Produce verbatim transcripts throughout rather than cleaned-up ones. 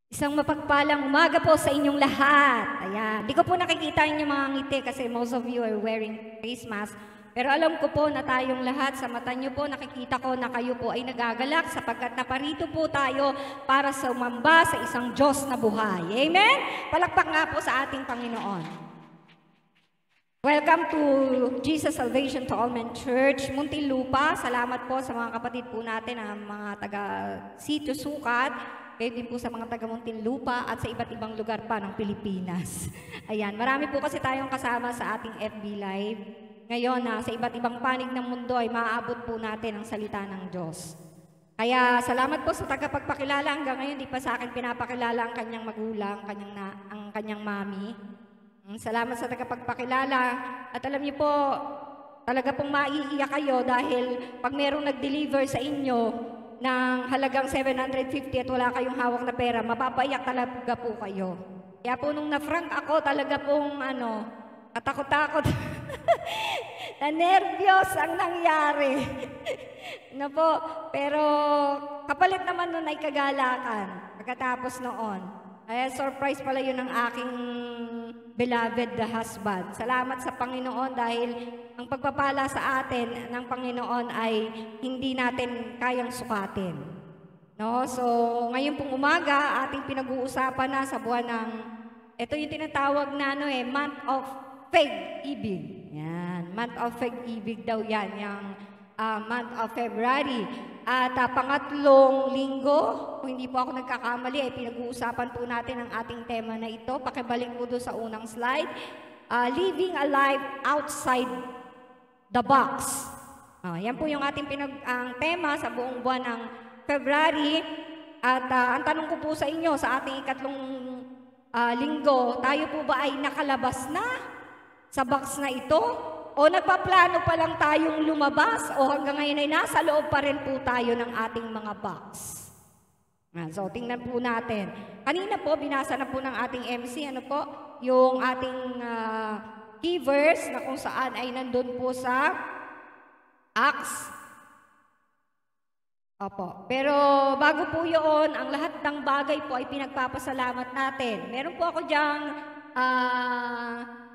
Isang mapagpalang umaga po sa inyong lahat. Ayan. Di ko po nakikita inyong mga ngiti kasi most of you are wearing face mask. Pero alam ko po na tayong lahat, sa mata nyo po, nakikita ko na kayo po ay nagagalak sapagkat naparito po tayo para sumamba sa isang Diyos na buhay. Amen? Palakpak nga po sa ating Panginoon. Welcome to Jesus Salvation to All Men Church, Muntinlupa. Salamat po sa mga kapatid po natin, ang mga taga-Sitio Sukat, kayo din po sa mga taga Muntinlupa at sa iba't ibang lugar pa ng Pilipinas. Ayan, marami po kasi tayong kasama sa ating F B Live. Ngayon, na sa iba't ibang panig ng mundo ay maaabot po natin ang salita ng Diyos. Kaya salamat po sa tagapagpakilala. Hanggang ngayon, di pa sa akin pinapakilala ang kanyang magulang, kanyang na, ang kanyang mami. Salamat sa tagapagpakilala. At alam niyo po, talaga pong maiiyak kayo dahil pag merong nag-deliver sa inyo ng halagang seven hundred fifty at wala kayong hawak na pera, mapapaiyak talaga po kayo. Kaya po nung na-frank ako, talaga pong ano, katakot-takot. na nervyos ang nangyari. na po, pero kapalit naman nun ay kagalakan pagkatapos noon. Ay, surprise pala yun ng aking beloved husband. Salamat sa Panginoon dahil ang pagpapala sa atin ng Panginoon ay hindi natin kayang sukatin. No? So, ngayon pong umaga, ating pinag-uusapan na sa buwan ng, ito yung tinatawag na ano eh, month of Feb.ibig. Yan, month of Feb.ibig daw yan, yung uh, month of February. At uh, pangatlong linggo, kung hindi po ako nagkakamali, ay pinag-uusapan po natin ang ating tema na ito. Pakibalik po doon sa unang slide. Uh, living a life outside the box. Uh, yan po yung ating pinag ang tema sa buong buwan ng February. At uh, ang tanong ko po sa inyo, sa ating ikatlong uh, linggo, tayo po ba ay nakalabas na sa box na ito? O nagpaplano pa lang tayong lumabas o hanggang ngayon ay nasa loob pa rin po tayo ng ating mga box. So, tingnan po natin. Kanina po, binasa na po ng ating M C, ano po, yung ating uh, key verse na kung saan ay nandun po sa Acts. Opo. Pero bago po yun, ang lahat ng bagay po ay pinagpapasalamat natin. Meron po ako dyang uh,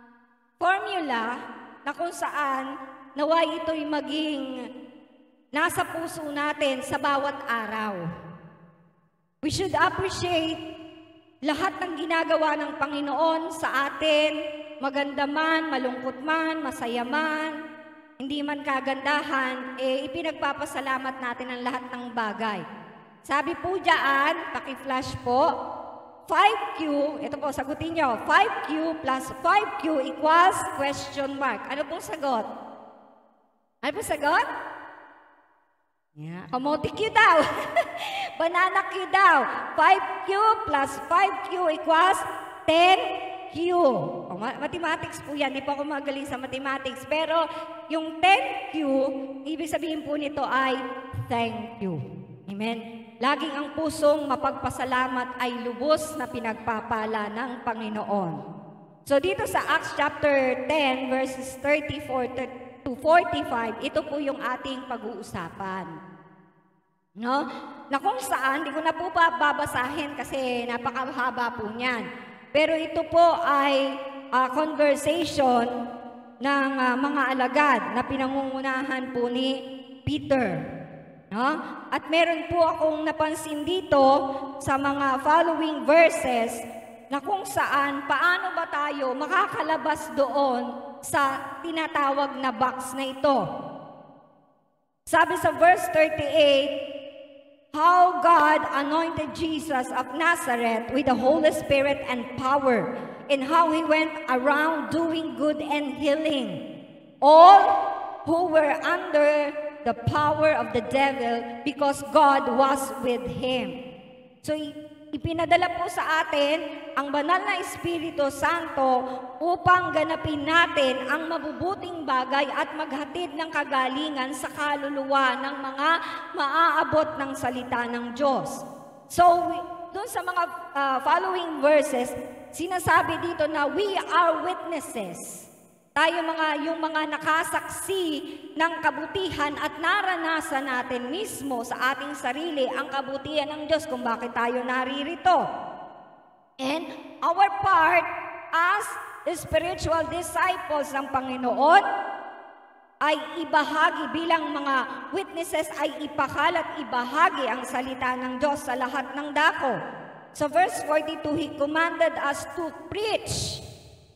formula na kung saan naway ito'y maging nasa puso natin sa bawat araw. We should appreciate lahat ng ginagawa ng Panginoon sa atin, maganda man, malungkot man, masaya man, hindi man kagandahan, eh ipinagpapasalamat natin ang lahat ng bagay. Sabi po dyan, paki-flash po, five Q, ito po, sagutin nyo, five Q plus five Q equals question mark. Ano pong sagot? Ano pong sagot? Yeah. Kamote Q daw. Banana Q daw. five Q plus five Q equals ten Q. O, mathematics po yan. Hindi po ako magaling sa mathematics. Pero yung ten Q, ibig sabihin po nito ay thank you. Amen. Laging ang pusong mapagpasalamat ay lubos na pinagpapala ng Panginoon. So dito sa Acts chapter ten verses thirty-four to forty-five, ito po yung ating pag-uusapan. No? Na kung saan, di ko na po babasahin kasi napakahaba po niyan. Pero ito po ay uh, conversation ng uh, mga alagad na pinangungunahan po ni Peter. No? At meron po akong napansin dito sa mga following verses na kung saan paano ba tayo makakalabas doon sa tinatawag na box na ito. Sabi sa verse thirty-eight, how God anointed Jesus of Nazareth with the Holy Spirit and power, and how He went around doing good and healing all who were under the power of the devil, because God was with him. So, ipinadala po sa atin ang banal na Espiritu Santo upang ganapin natin ang mabubuting bagay at maghatid ng kagalingan sa kaluluwa ng mga maaabot ng salita ng Diyos. So, doon sa mga uh, following verses, sinasabi dito na we are witnesses. Tayo mga, yung mga nakasaksi ng kabutihan at naranasan natin mismo sa ating sarili ang kabutihan ng Diyos kung bakit tayo naririto. And our part as spiritual disciples ng Panginoon ay ibahagi bilang mga witnesses, ay ipakalat, ibahagi ang salita ng Diyos sa lahat ng dako. So verse forty-two, He commanded us to preach.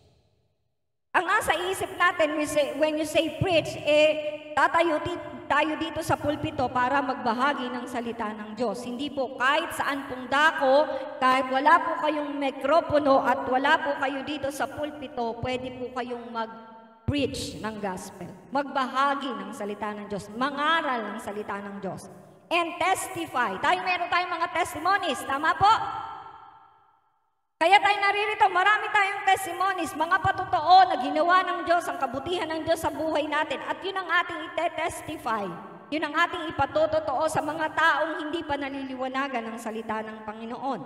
Ang nasa isip natin, we say, when you say preach, eh, tatayo tayo dito sa pulpito para magbahagi ng salita ng Diyos. Hindi po kahit saan pong dako, kahit wala po kayong mikropono at wala po kayo dito sa pulpito, pwede po kayong mag-preach ng gospel. Magbahagi ng salita ng Diyos. Mangaral ng salita ng Diyos. And testify. Tayo meron tayong mga testimonies. Tama po? Kaya tayo naririto, marami tayong testimonies, mga patotoo na ginawa ng Diyos, ang kabutihan ng Diyos sa buhay natin. At yun ang ating ite-testify. Yun ang ating ipatotoo sa mga taong hindi pa naliliwanagan ng salita ng Panginoon.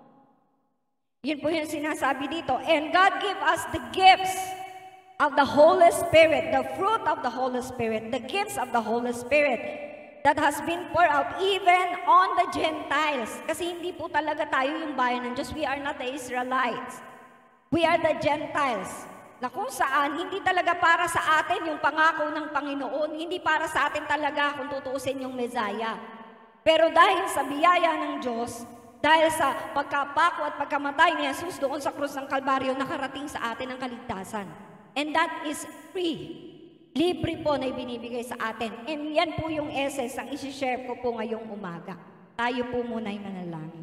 Yun po yung sinasabi dito. And God give us the gifts of the Holy Spirit, the fruit of the Holy Spirit, the gifts of the Holy Spirit that has been poured out even on the Gentiles. Kasi hindi po talaga tayo yung bayan ng Diyos. We are not the Israelites. We are the Gentiles. Na kung saan, hindi talaga para sa atin yung pangako ng Panginoon. Hindi para sa atin talaga kung tutuusin yung Mesiah. Pero dahil sa biyaya ng Diyos, dahil sa pagkapako at pagkamatay ni Jesus doon sa krus ng Kalbaryo, nakarating sa atin ang kaligtasan. And that is free. Libre po na ibinibigay sa atin. And yan po yung essence ang isi-share ko po ngayong umaga. Tayo po muna ay manalangin.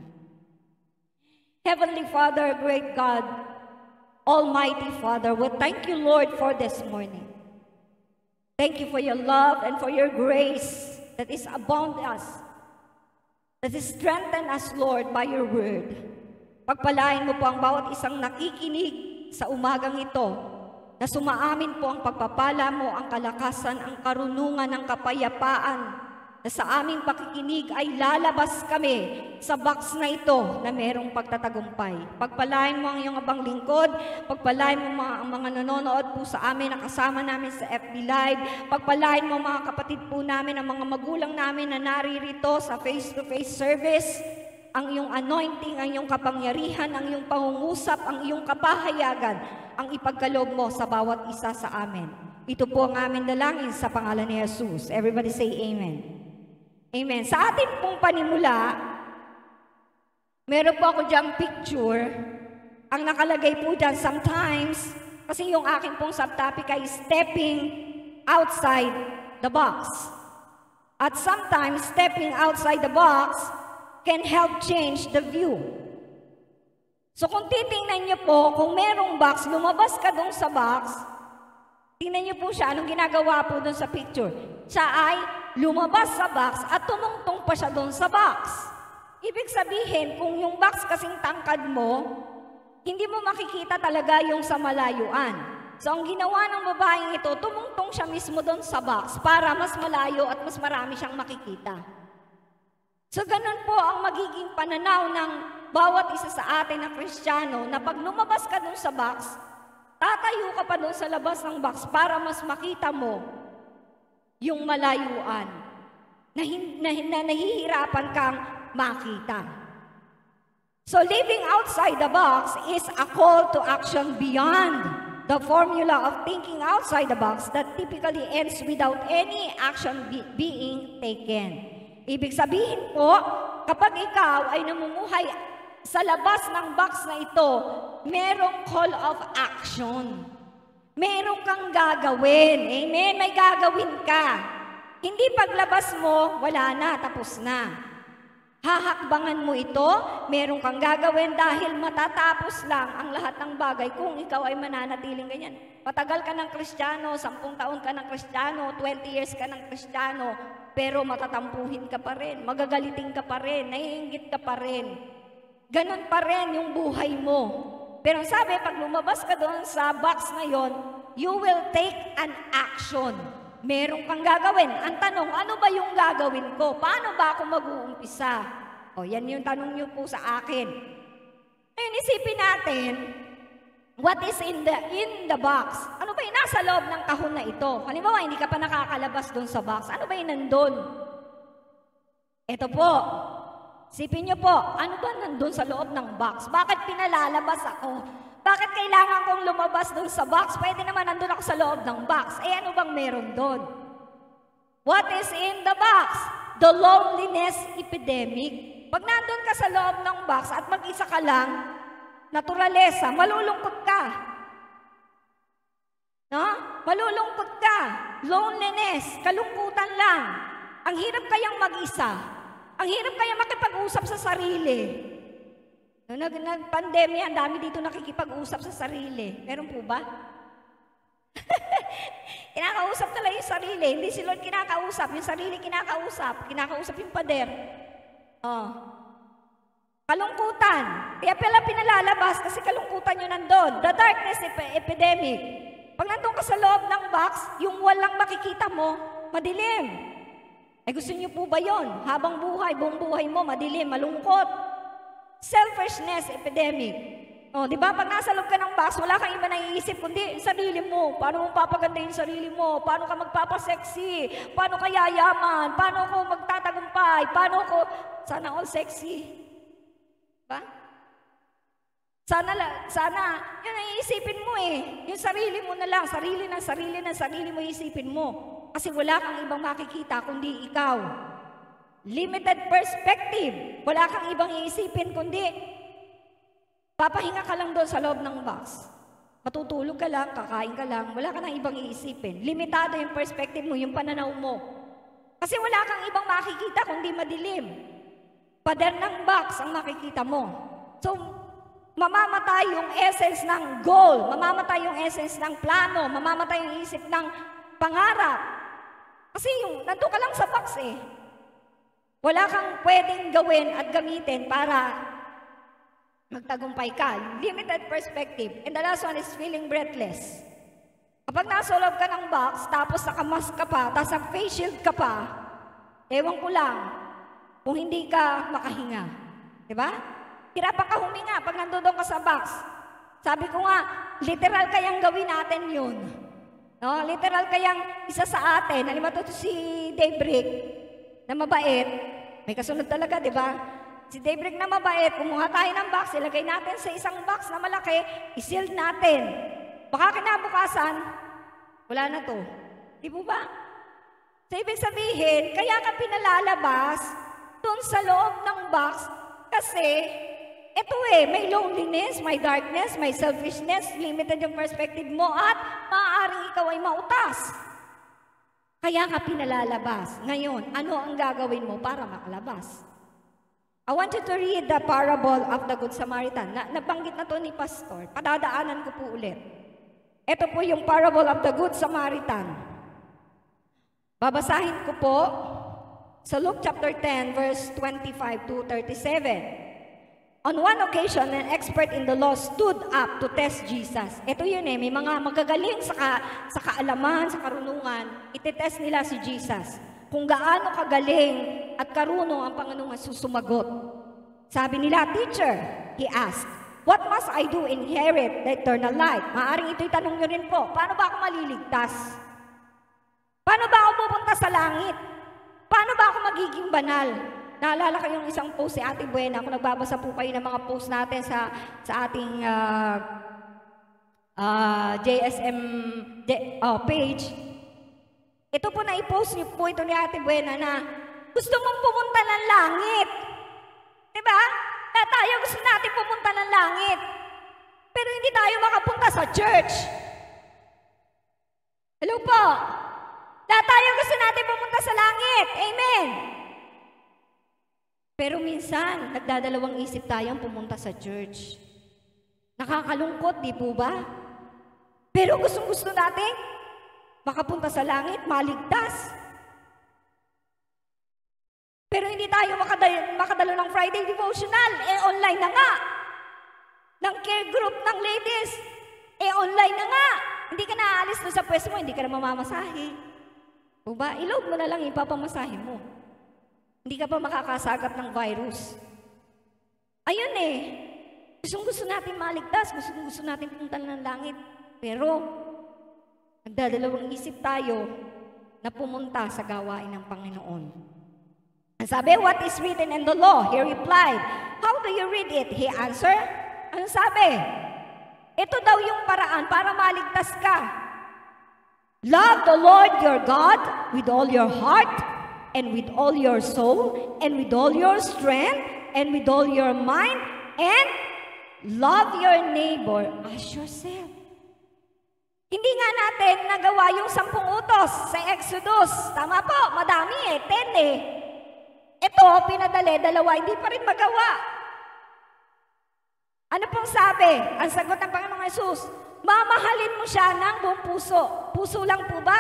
Heavenly Father, great God, Almighty Father, we thank you, Lord, for this morning. Thank you for your love and for your grace that is abound us, that is strengthen us, Lord, by your word. Pagpalain mo po ang bawat isang nakikinig sa umagang ito, na sumaamin po ang pagpapala mo, ang kalakasan, ang karunungan, ang kapayapaan, na sa aming pakikinig ay lalabas kami sa box na ito na merong pagtatagumpay. Pagpalain mo ang iyong abang lingkod, pagpalain mo mga, ang mga nanonood po sa amin, nakasama namin sa F B Live, pagpalain mo mga kapatid po namin, ang mga magulang namin na naririto sa face-to-face service, ang iyong anointing, ang iyong kapangyarihan, ang iyong pangungusap, ang iyong kapahayagan, ang ipagkaloob mo sa bawat isa sa amin. Ito po ang amin dalangin sa pangalan ni Jesus. Everybody say Amen. Amen. Sa ating pong panimula, meron po ako diyang picture. Ang nakalagay po dyan, sometimes, kasi yung akin pong subtopic ay stepping outside the box. At sometimes, stepping outside the box can help change the view. So kung titingnan niyo po, kung merong box, lumabas ka doon sa box, tingnan niyo po siya, anong ginagawa po doon sa picture? Siya ay lumabas sa box at tumungtong pa siya doon sa box. Ibig sabihin, kung yung box kasing tangkad mo, hindi mo makikita talaga yung sa malayuan. So ang ginawa ng babaeng ito, tumungtong siya mismo doon sa box para mas malayo at mas marami siyang makikita. So ganun po ang magiging pananaw ng bawat isa sa atin na Kristiyano, na pag lumabas ka dun sa box, tatayo ka pa dun sa labas ng box para mas makita mo yung malayuan na, na, na nahihirapan kang makita. So living outside the box is a call to action beyond the formula of thinking outside the box that typically ends without any action be being taken. Ibig sabihin po, kapag ikaw ay namumuhay sa labas ng box na ito, merong call of action. Merong kang gagawin. Amen? May gagawin ka. Hindi paglabas mo, wala na, tapos na. Hahakbangan mo ito, merong kang gagawin dahil matatapos lang ang lahat ng bagay kung ikaw ay mananatiling ganyan. Patagal ka ng Kristiyano, sampung taon ka ng Kristiyano, twenty years ka ng Kristiyano, pero matatampuhin ka pa rin, magagaliting ka pa rin, naiinggit ka pa rin. Ganon pa rin yung buhay mo. Pero sabi, pag lumabas ka doon sa box na yon, you will take an action. Meron kang gagawin. Ang tanong, ano ba yung gagawin ko? Paano ba ako mag-uumpisa? O, yan yung tanong niyo po sa akin. Ngayon, isipin natin, what is in the in the box? Ano ba yung nasa loob ng kahon na ito? Halimbawa, hindi ka pa nakakalabas doon sa box. Ano ba yung nandun? Ito po, Isipin niyo po, ano ba nandun sa loob ng box? Bakit pinalalabas ako? Bakit kailangan kong lumabas dun sa box? Pwede naman nandun ako sa loob ng box. Eh ano bang meron dun? What is in the box? The loneliness epidemic. Pag nandun ka sa loob ng box at mag-isa ka lang, naturalesa, malulungkot ka. No? Malulungkot ka. Loneliness, kalungkutan lang. Ang hirap kayang mag-isa. Ang hirap kayang makipag-usap sa sarili. Nung nag-pandemya, ang dami dito nakikipag-usap sa sarili. Meron po ba? Kinakausap talaga yung sarili. Hindi si Lord kinakausap. Yung sarili kinakausap. Kinakausap yung pader. Oh. Kalungkutan. Kaya pala pinalalabas kasi kalungkutan yun nandun. The darkness ep- epidemic. Pag nandun ka sa loob ng box, yung walang makikita mo, madilim. Eh gusto niyo po ba yun? Habang buhay, buong buhay mo, madilim, malungkot. Selfishness epidemic. O, di ba? Pag nasa loob ka ng box, wala kang iba naiisip, kundi sarili mo. Paano mo papaganda yung sarili mo? Paano ka magpapasexy? Paano ka yayaman? Paano ko magtatagumpay? Paano ko... Sana all sexy. Ba? Sana, sana, yun ang iisipin mo eh. Yung sarili mo na lang, sarili ng sarili ng sarili mo iisipin mo. Kasi wala kang ibang makikita kundi ikaw. Limited perspective. Wala kang ibang iisipin kundi papahinga ka lang doon sa loob ng box. Matutulog ka lang, kakain ka lang, wala ka nang ibang iisipin. Limitado yung perspective mo, yung pananaw mo. Kasi wala kang ibang makikita kundi madilim. Pader ng box ang makikita mo. So, mamamatay yung essence ng goal, mamamatay yung essence ng plano, mamamatay yung isip ng pangarap. Kasi yung, nandun ka lang sa box eh. Wala kang pwedeng gawin at gamitin para magtagumpay ka. Limited perspective. And the last one is feeling breathless. Kapag nasa loob ka ng box, tapos nakamask ka pa, tapos nag-face shield ka pa, ewan ko lang kung hindi ka makahinga. Diba? Hirapan ka huminga pag nandoon ka sa box. Sabi ko nga, literal kayang gawin natin yun. No? Literal kayang isa sa atin. Halimbawa to si Daybreak na mabait. May kasunod talaga, di ba? Si Daybreak na mabait, kumuha tayo ng box, ilagay natin sa isang box na malaki, isild natin. Baka kinabukasan, wala na to. Di po ba? So, ibig sabihin, kaya ka pinalalabas dun sa loob ng box kasi ito eh, may loneliness, may darkness, may selfishness, limited yung perspective mo at maaaring ikaw ay mautas. Kaya ka pinalalabas. Ngayon, ano ang gagawin mo para makalabas? I want you to read the parable of the Good Samaritan. Na, nabanggit na to ni Pastor. Padadaanan ko po ulit. Ito po yung parable of the Good Samaritan. Babasahin ko po sa Luke chapter ten, verse twenty-five to thirty-seven. On one occasion, an expert in the law stood up to test Jesus. Ito yun eh, may mga magagaling sa, ka, sa kaalaman, sa karunungan, itetest nila si Jesus. Kung gaano kagaling at karunong ang Panginoong susumagot. Sabi nila, "Teacher," he asked, "what must I do inherit the eternal life?" Maaring ito'y tanong nyo rin po, paano ba ako maliligtas? Paano ba ako pupunta sa langit? Paano ba ako magiging banal? Naalala ko yung isang post si Ate Buena, kung nagbabasa po kayo ng mga post natin sa, sa ating uh, uh, J S M J, oh, page. Ito po na-i-post niyo po ito ni Ate Buena na gusto mong pumunta ng langit. Diba? Na tayo gusto natin pumunta ng langit. Pero hindi tayo makapunta sa church. Hello po? Na tayo gusto natin pumunta sa langit. Amen. Pero minsan, nagdadalawang isip tayong pumunta sa church. Nakakalungkot, di po ba? Pero gustong-gusto natin makapunta sa langit, maligtas. Pero hindi tayo makadalo, makadalo ng Friday devotional, eh online na nga. Ng care group ng ladies, eh online na nga. Hindi ka naaalis doon sa pwesto mo, hindi ka na mamamasahe. O ba, iload mo na lang ipapamasahe mo. Hindi ka pa makakasagap ng virus. Ayun eh. Gustong gusto natin maligtas, gustong gusto natin pumunta ng langit. Pero, nagdadalawang isip tayo na pumunta sa gawain ng Panginoon. Ang sabi, what is written in the law? He replied, how do you read it? He answered, ano sabi? Ito daw yung paraan para maligtas ka. Love the Lord your God with all your heart, and with all your soul, and with all your strength, and with all your mind, and love your neighbor as yourself. Hindi nga natin nagawa yung sampung utos sa Exodus. Tama po, madami eh, ten eh. Ito, pinadali, dalawa, hindi pa rin magawa. Ano pong sabi? Ang sagot ng Panginoong Hesus, mamahalin mo siya ng buong puso. Puso lang po ba?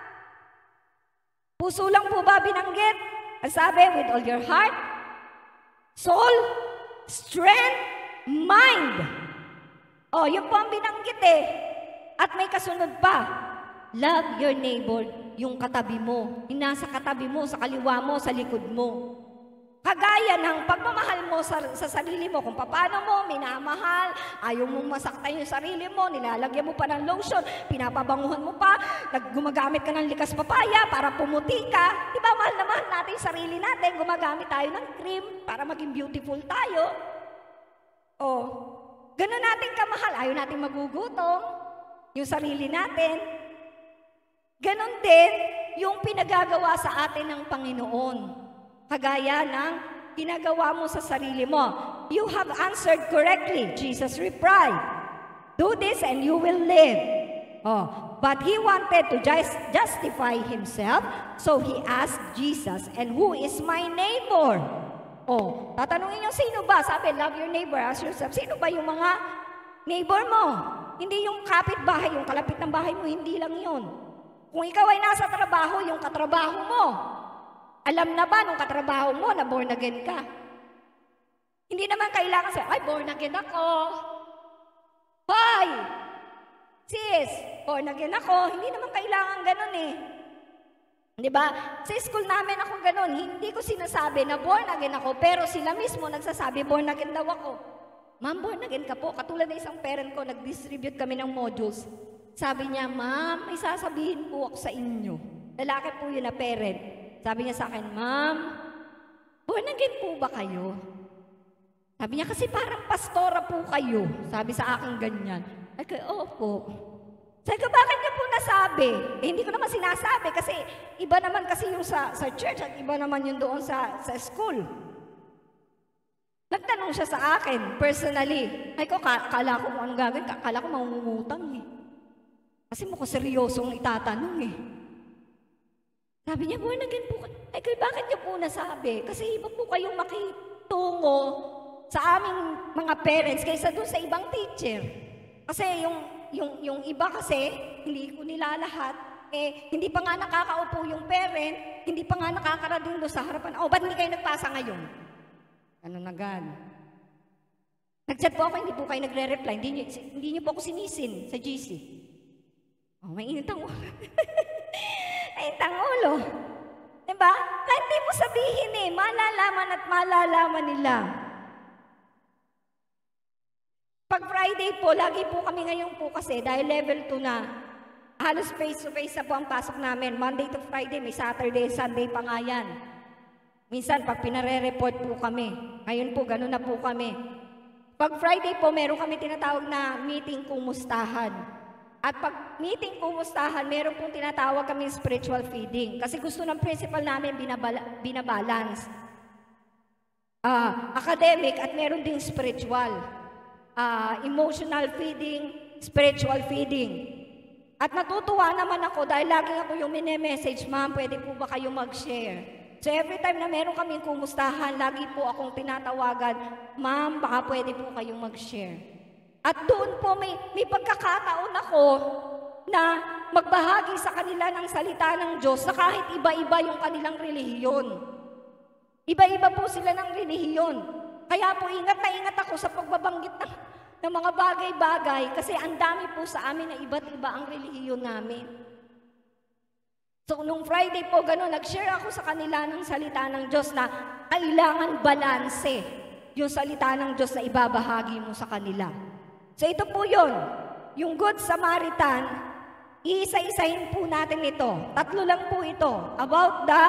Puso lang po ba binanggit? Ang sabi, with all your heart, soul, strength, mind. Oh, yun po ang binanggit eh. At may kasunod pa, love your neighbor, yung katabi mo, yung nasa katabi mo, sa kaliwa mo, sa likod mo. Kagaya ng pagmamahal mo sa, sa sarili mo, kung paano mo minamahal, ayaw mong masaktan yung sarili mo, nilalagyan mo pa ng lotion, pinapabanguhan mo pa, gumagamit ka ng likas papaya para pumuti ka. Diba, mahal na mahal natin yung sarili natin, gumagamit tayo ng cream para maging beautiful tayo. Oh, ganun natin kamahal, ayaw natin magugutom, yung sarili natin. Ganon din yung pinagagawa sa atin ng Panginoon. Kagaya ng ginagawa mo sa sarili mo. You have answered correctly, Jesus replied. Do this and you will live. Oh, but he wanted to just justify himself, so he asked Jesus, and who is my neighbor? Oh, tatanungin niyo, sino ba? Sabi, love your neighbor as yourself. Sino ba yung mga neighbor mo? Hindi yung kapitbahay, yung kalapit ng bahay mo, hindi lang yun. Kung ikaw ay nasa trabaho, yung katrabaho mo, alam na ba nung katrabaho mo na born again ka? Hindi naman kailangan sa, ay, born again ako. Hoy! Sis, born again ako. Hindi naman kailangan ganun eh. Di ba? Sa school namin ako ganun. Hindi ko sinasabi na born again ako, pero sila mismo nagsasabi, born again daw ako. Ma'am, born again ka po. Katulad na isang parent ko, nag-distribute kami ng modules. Sabi niya, ma'am, may sasabihin po ako sa inyo. Lalaki po yun na parent. Sabi niya sa akin, ma'am, born again po ba kayo? Sabi niya, kasi parang pastora po kayo. Sabi sa akin ganyan. Ay, opo. Sabi ko, bakit niya po nasabi? Eh, hindi ko naman sinasabi kasi iba naman kasi yung sa, sa church at iba naman yung doon sa, sa school. Nagtanong siya sa akin, personally. Ay ko, kala ko kung anong gagawin, kala ko mangungutang eh. Kasi mukhang seryosong itatanong eh. Sabi niya, born again po. Ay, kaya bakit niyo po nasabi? Kasi iba po kayong makitungo sa aming mga parents kaysa doon sa ibang teacher. Kasi yung, yung, yung iba kasi, hindi ko nila lahat, eh, hindi pa nga nakakaupo yung parent, hindi pa nga nakakarating doon sa harapan. Oh, ba't hindi kayo nagpasa ngayon? Ano na gan? Nag-chat po ako, hindi po kayo nagre-reply. Hindi niyo, hindi niyo po ako sinisin sa G C. Oh, may init ang ulo. May init ang ulo. Diba? Kahit di mo sabihin eh, malalaman at malalaman nila. Pag Friday po, lagi po kami ngayon po kasi, dahil level two na, halos face-to-face na po ang pasok namin. Monday to Friday, may Saturday, Sunday pa nga yan. Minsan, pag pinare-report po kami, ngayon po, gano'n na po kami. Pag Friday po, meron kami tinatawag na meeting kumustahan. At pag meeting kumustahan, meron pong tinatawag kami spiritual feeding. Kasi gusto ng principal namin binabala, binabalance. Uh, academic at meron ding spiritual. Uh, emotional feeding, spiritual feeding. At natutuwa naman ako dahil lagi ako yung mini-message, ma'am, pwede po ba kayo mag-share? So every time na meron kaming kumustahan, lagi po akong tinatawagan, ma'am, baka pwede po kayong mag-share. At doon po may, may pagkakataon ako na magbahagi sa kanila ng salita ng Diyos na kahit iba-iba yung kanilang relihiyon. Iba-iba po sila ng relihiyon. Kaya po ingat na ingat ako sa pagbabanggit ng, ng mga bagay-bagay kasi ang dami po sa amin na iba't iba ang relihiyon namin. So, nung Friday po, gano'n, nag-share ako sa kanila ng salita ng Diyos na kailangan balanse yung salita ng Diyos na ibabahagi mo sa kanila. So, ito po yun. Yung Good Samaritan, iisa-isahin po natin ito. Tatlo lang po ito. About the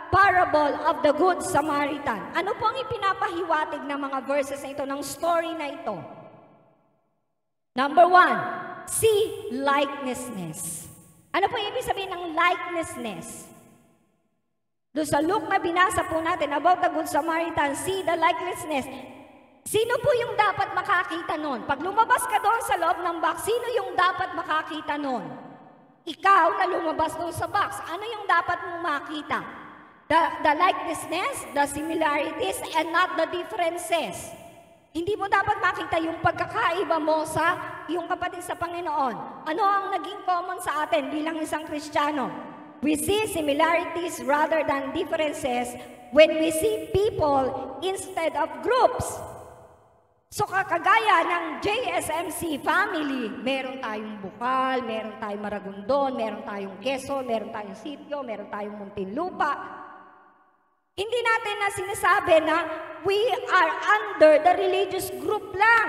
parable of the Good Samaritan. Ano po ang ipinapahiwatig ng mga verses na ito, ng story na ito? Number one, see likenessness. Ano po ibig sabihin ng likenessness? Doon sa Luke na binasa po natin about the Good Samaritan, see the likenessness. Sino po yung dapat makakita nun? Pag lumabas ka doon sa loob ng box, sino yung dapat makakita nun? Ikaw na lumabas doon sa box, ano yung dapat mong makita? The, the likenessness, the similarities, and not the differences. Hindi mo dapat makita yung pagkakaiba mo sa yung kapatid sa Panginoon. Ano ang naging common sa atin bilang isang Kristiyano? We see similarities rather than differences when we see people instead of groups. So kagaya ng J S M C family, meron tayong Bukal, meron tayong Maragondon, meron tayong Quezon, meron tayong Sitio, meron tayong Muntinlupa. Hindi natin na sinasabi na we are under the religious group lang.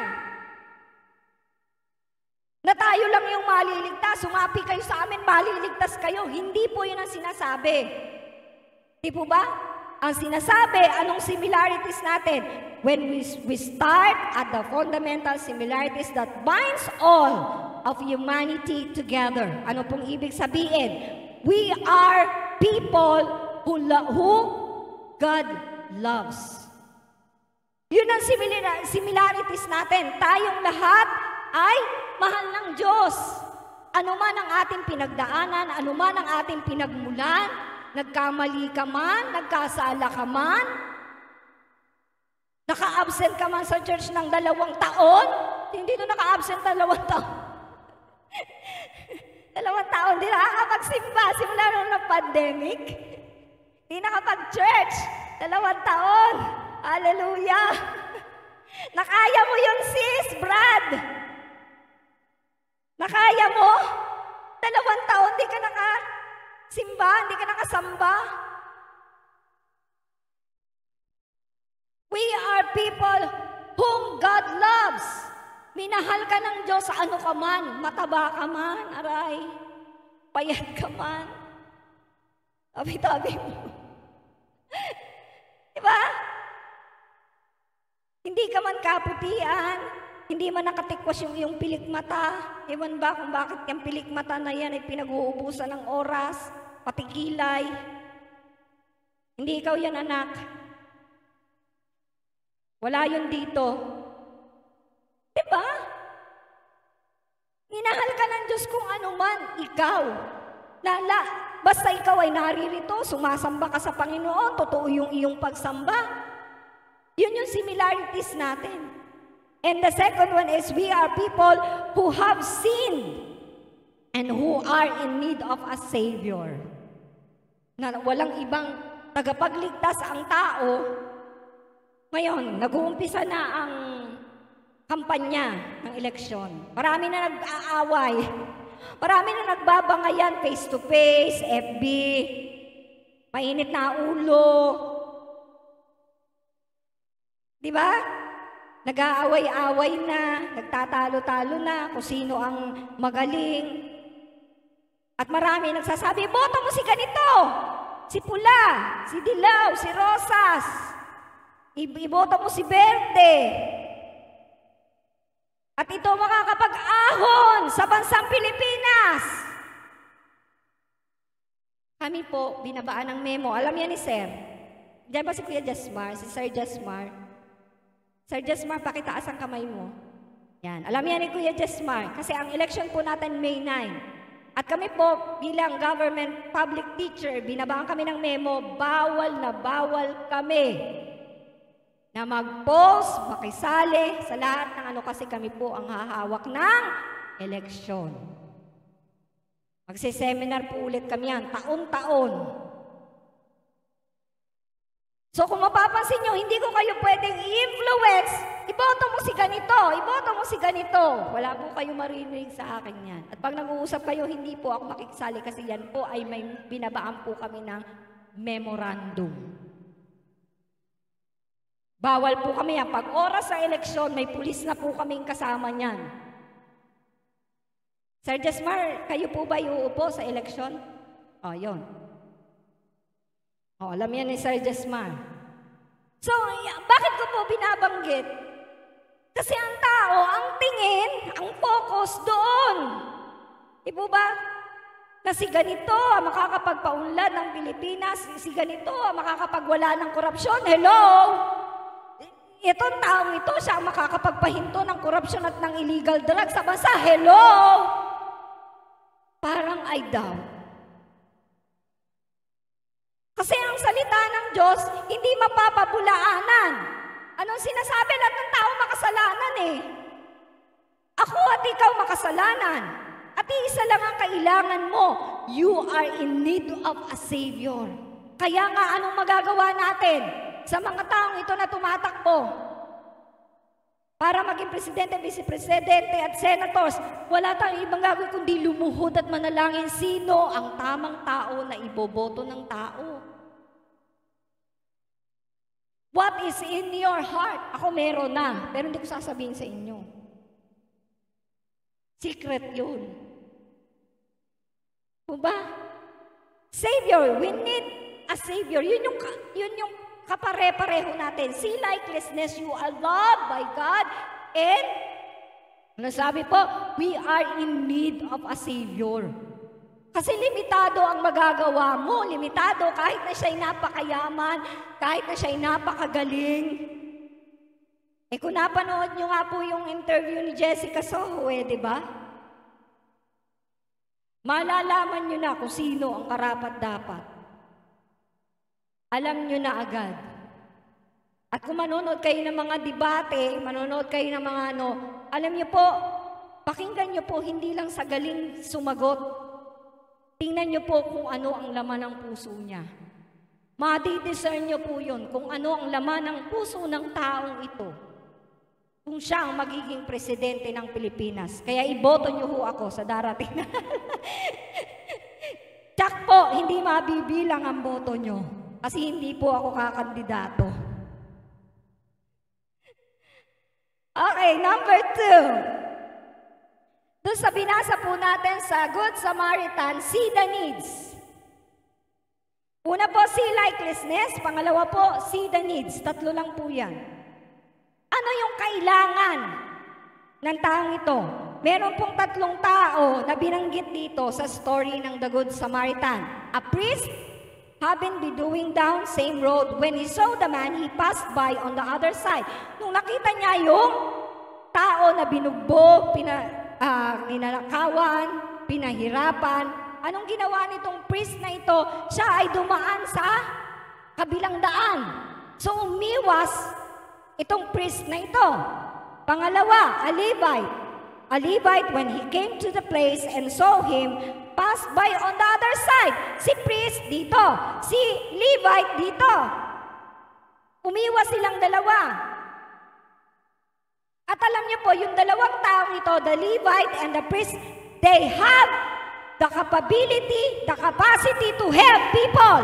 Na tayo lang yung maliligtas, sumapi kayo sa amin, maliligtas kayo. Hindi po yun ang sinasabi. Di po ba? Ang sinasabi, anong similarities natin? When we, we start at the fundamental similarities that binds all of humanity together. Ano pong ibig sabihin? We are people who, who God loves. Yun ang similarities natin. Tayong lahat ay mahal ng Diyos. Ano man ang ating pinagdaanan, ano man ang ating pinagmulan, nagkamali ka man, nagkasala ka man, naka-absent ka man sa church ng dalawang taon, hindi na naka-absent dalawang taon. dalawang taon, di nakakapagsimba simula nung ng pandemic. Di nakapag-church, dalawang taon. Hallelujah! Nakaya mo yun, sis, Brad. Nakaya mo? Dalawang taon, di ka nakasimba, di ka nakasamba. We are people whom God loves. Minahal ka ng Diyos sa ano ka man, mataba ka man, aray, payat ka man. Tabi-tabi mo. Diba? Hindi ka man kaputian, hindi man nakatikwas yung iyong pilikmata. Ewan ba kung bakit yung pilikmata na yan ay pinag-uubusan ng oras, pati kilay. Hindi ikaw yan, anak. Wala yun dito. Diba? Minahal ka ng Diyos kung ano man, ikaw. Lala, basta ikaw ay naririto, sumasamba ka sa Panginoon, totoo yung iyong pagsamba. Yun yung similarities natin. And the second one is, we are people who have sinned and who are in need of a Savior. Na walang ibang tagapagligtas ang tao. Ngayon, nag-uumpisa na ang kampanya ng eleksyon. Marami na nag-aaway. Marami na nagbabangayan, face-to-face, F B, mainit na ulo. Di ba? Nag-aaway-away na, nagtatalo-talo na kung sino ang magaling. At marami nagsasabi, boto mo si ganito, si Pula, si Dilaw, si Rosas, iboto mo si Berde. At ito makakapag-ahon sa bansang Pilipinas. Kami po, binabaan ng memo. Alam yan ni Sir. Diyan ba si Kuya Jasmar? Si Sir Jasmar? Sir Jasmar, pakitaas ang kamay mo. Yan. Alam yan ni Kuya Jasmar. Kasi ang election po natin May ninth. At kami po, bilang government public teacher, binabaan kami ng memo, bawal na bawal kami na mag-post, makisali sa lahat ng ano kasi kami po ang hahawak ng eleksyon. Magsi-seminar po ulit kami yan, taon-taon. So kung mapapansin nyo, hindi ko kayo pwedeng i-influence, iboto mo si ganito, iboto mo si ganito. Wala po kayo marinig sa akin yan. At pag nag-uusap kayo, hindi po ako makikisali kasi yan po ay may binabaan po kami ng memorandum. Bawal po kami yan. Pag oras sa eleksyon, may pulis na po kaming kasama niyan. Sir Jasmar, kayo po ba iuupo sa eleksyon? O, yun. O, alam yan ni Sir Jesmar. So, bakit ko po binabanggit? Kasi ang tao, ang tingin, ang focus doon. Di po ba? Na si ganito ang makakapagpaunlad ng Pilipinas, si ganito ang makakapagwala ng korupsyon. Hello? Itong taong ito, siya ang makakapagpahinto ng korupsyon at ng illegal drugs sa bansa. Hello? Parang I doubt. Kasi ang salita ng Diyos, hindi mapapabulaanan. Anong sinasabi? Lahat ng tao makasalanan eh. Ako at ikaw makasalanan. At isa lang ang kailangan mo. You are in need of a Savior. Kaya nga, anong magagawa natin sa mga taong ito na tumatakbo? Para maging presidente, vice-presidente at senators, wala tayong ibang gagawin kundi lumuhod at manalangin sino ang tamang tao na iboboto ng tao. What is in your heart? Ako meron na, pero hindi ko sasabihin sa inyo. Secret yun. Diba? Savior, we need a Savior. Yun yung, yun yung kapare-pareho natin. See likelessness, you are loved by God, and ano sabi po? We are in need of a Savior. Kasi limitado ang magagawa mo. Limitado kahit na siya'y napakayaman, kahit na siya'y napakagaling. Eh kung napanood nyo nga po yung interview ni Jessica Soho, eh, di ba? Malalaman nyo na kung sino ang karapat-dapat. Alam nyo na agad. At kung manonood kayo ng mga debate, manonood kayo ng mga ano, alam nyo po, pakinggan nyo po, hindi lang sa galing sumagot. Tingnan nyo po kung ano ang laman ng puso niya. Madi-discern nyo po yun kung ano ang laman ng puso ng taong ito. Kung siya ang magiging presidente ng Pilipinas. Kaya iboto nyo ho ako sa darating na. Tsak po, hindi mabibilang ang boto nyo. Kasi hindi po ako kakandidato. Okay, number two. Doon sa binasa po natin sa Good Samaritan, see the needs. Una po, see likelessness. Pangalawa po, see the needs. Tatlo lang po yan. Ano yung kailangan ng taong ito? Meron pong tatlong tao na binanggit dito sa story ng The Good Samaritan. A priest having been doing down same road. When he saw the man, he passed by on the other side. Nung nakita niya yung tao na binugbog, pina, uh, ninalakawan, pinahirapan, anong ginawa nitong priest na ito? Siya ay dumaan sa kabilang daan. So umiwas itong priest na ito. Pangalawa, a Levite. A Levite, when he came to the place and saw him, passed by on the other side. Si priest dito, si Levite dito. Umiwas silang dalawa. At alam niyo po, yung dalawang taong ito, the Levite and the priest, they have the capability, the capacity to help people.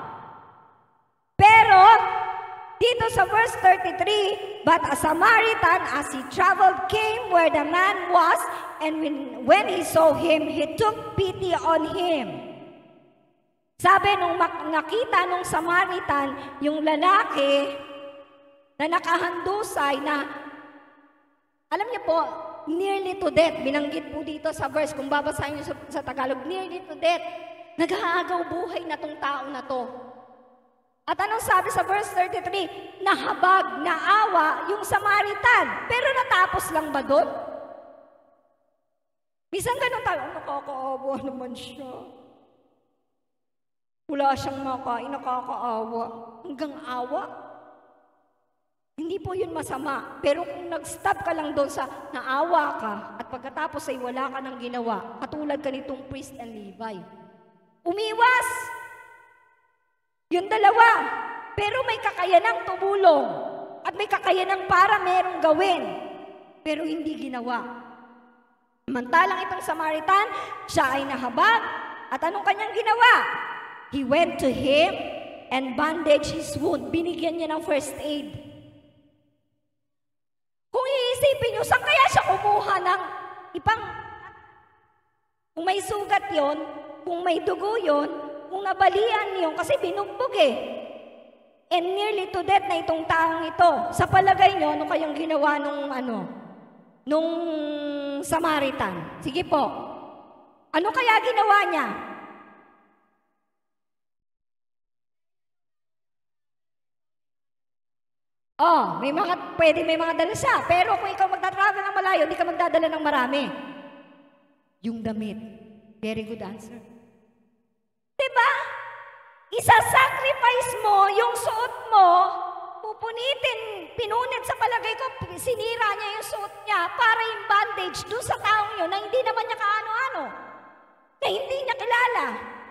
Pero, dito sa verse thirty-three, but a Samaritan as he traveled came where the man was, and when, when he saw him, he took pity on him. Sabi nung nakita nung Samaritan, yung lalaki na nakahandusay na, alam niyo po, nearly to death, binanggit po dito sa verse, kung babasahin niyo sa, sa Tagalog, nearly to death, nag-aagaw buhay na tong tao na to. At anong sabi sa verse thirty-three? Nahabag, naawa yung Samaritan. Pero natapos lang ba doon? Minsan ganun tayo, nakakaawa naman siya. Wala siyang makain, nakakaawa. Hanggang awa. Hindi po yun masama. Pero kung nag-stop ka lang doon sa naawa ka, at pagkatapos ay wala ka ng ginawa, katulad ka nitong priest and Levi. Umiwas! Yung dalawa, pero may kakayanang tumulong at may kakayanang para merong gawin, pero hindi ginawa. Samantalang itong Samaritan, siya ay nahabag, at anong kanyang ginawa? He went to him and bandaged his wound. Binigyan niya ng first aid. Kung iisipin niyo, saan kaya siya kumuha ng ipang... Kung may sugat yon, kung may dugo yon, kung kung nabalian niyo, kasi binugbog eh. And nearly to death na itong taong ito. Sa palagay niyo, ano kayang ginawa nung ano? Nung Samaritan? Sige po. Ano kaya ginawa niya? Oh, may mga, pwede may mga dala siya. Pero kung ikaw magta-travel ng malayo, hindi ka magdadala ng marami. Yung damit. Very good answer. Diba? Isa-sacrifice mo yung suot mo, pupunitin, pinunit sa palagay ko, sinira niya yung suot niya para yung bandage doon sa taong yun na hindi naman niya kaano-ano, na hindi niya kilala.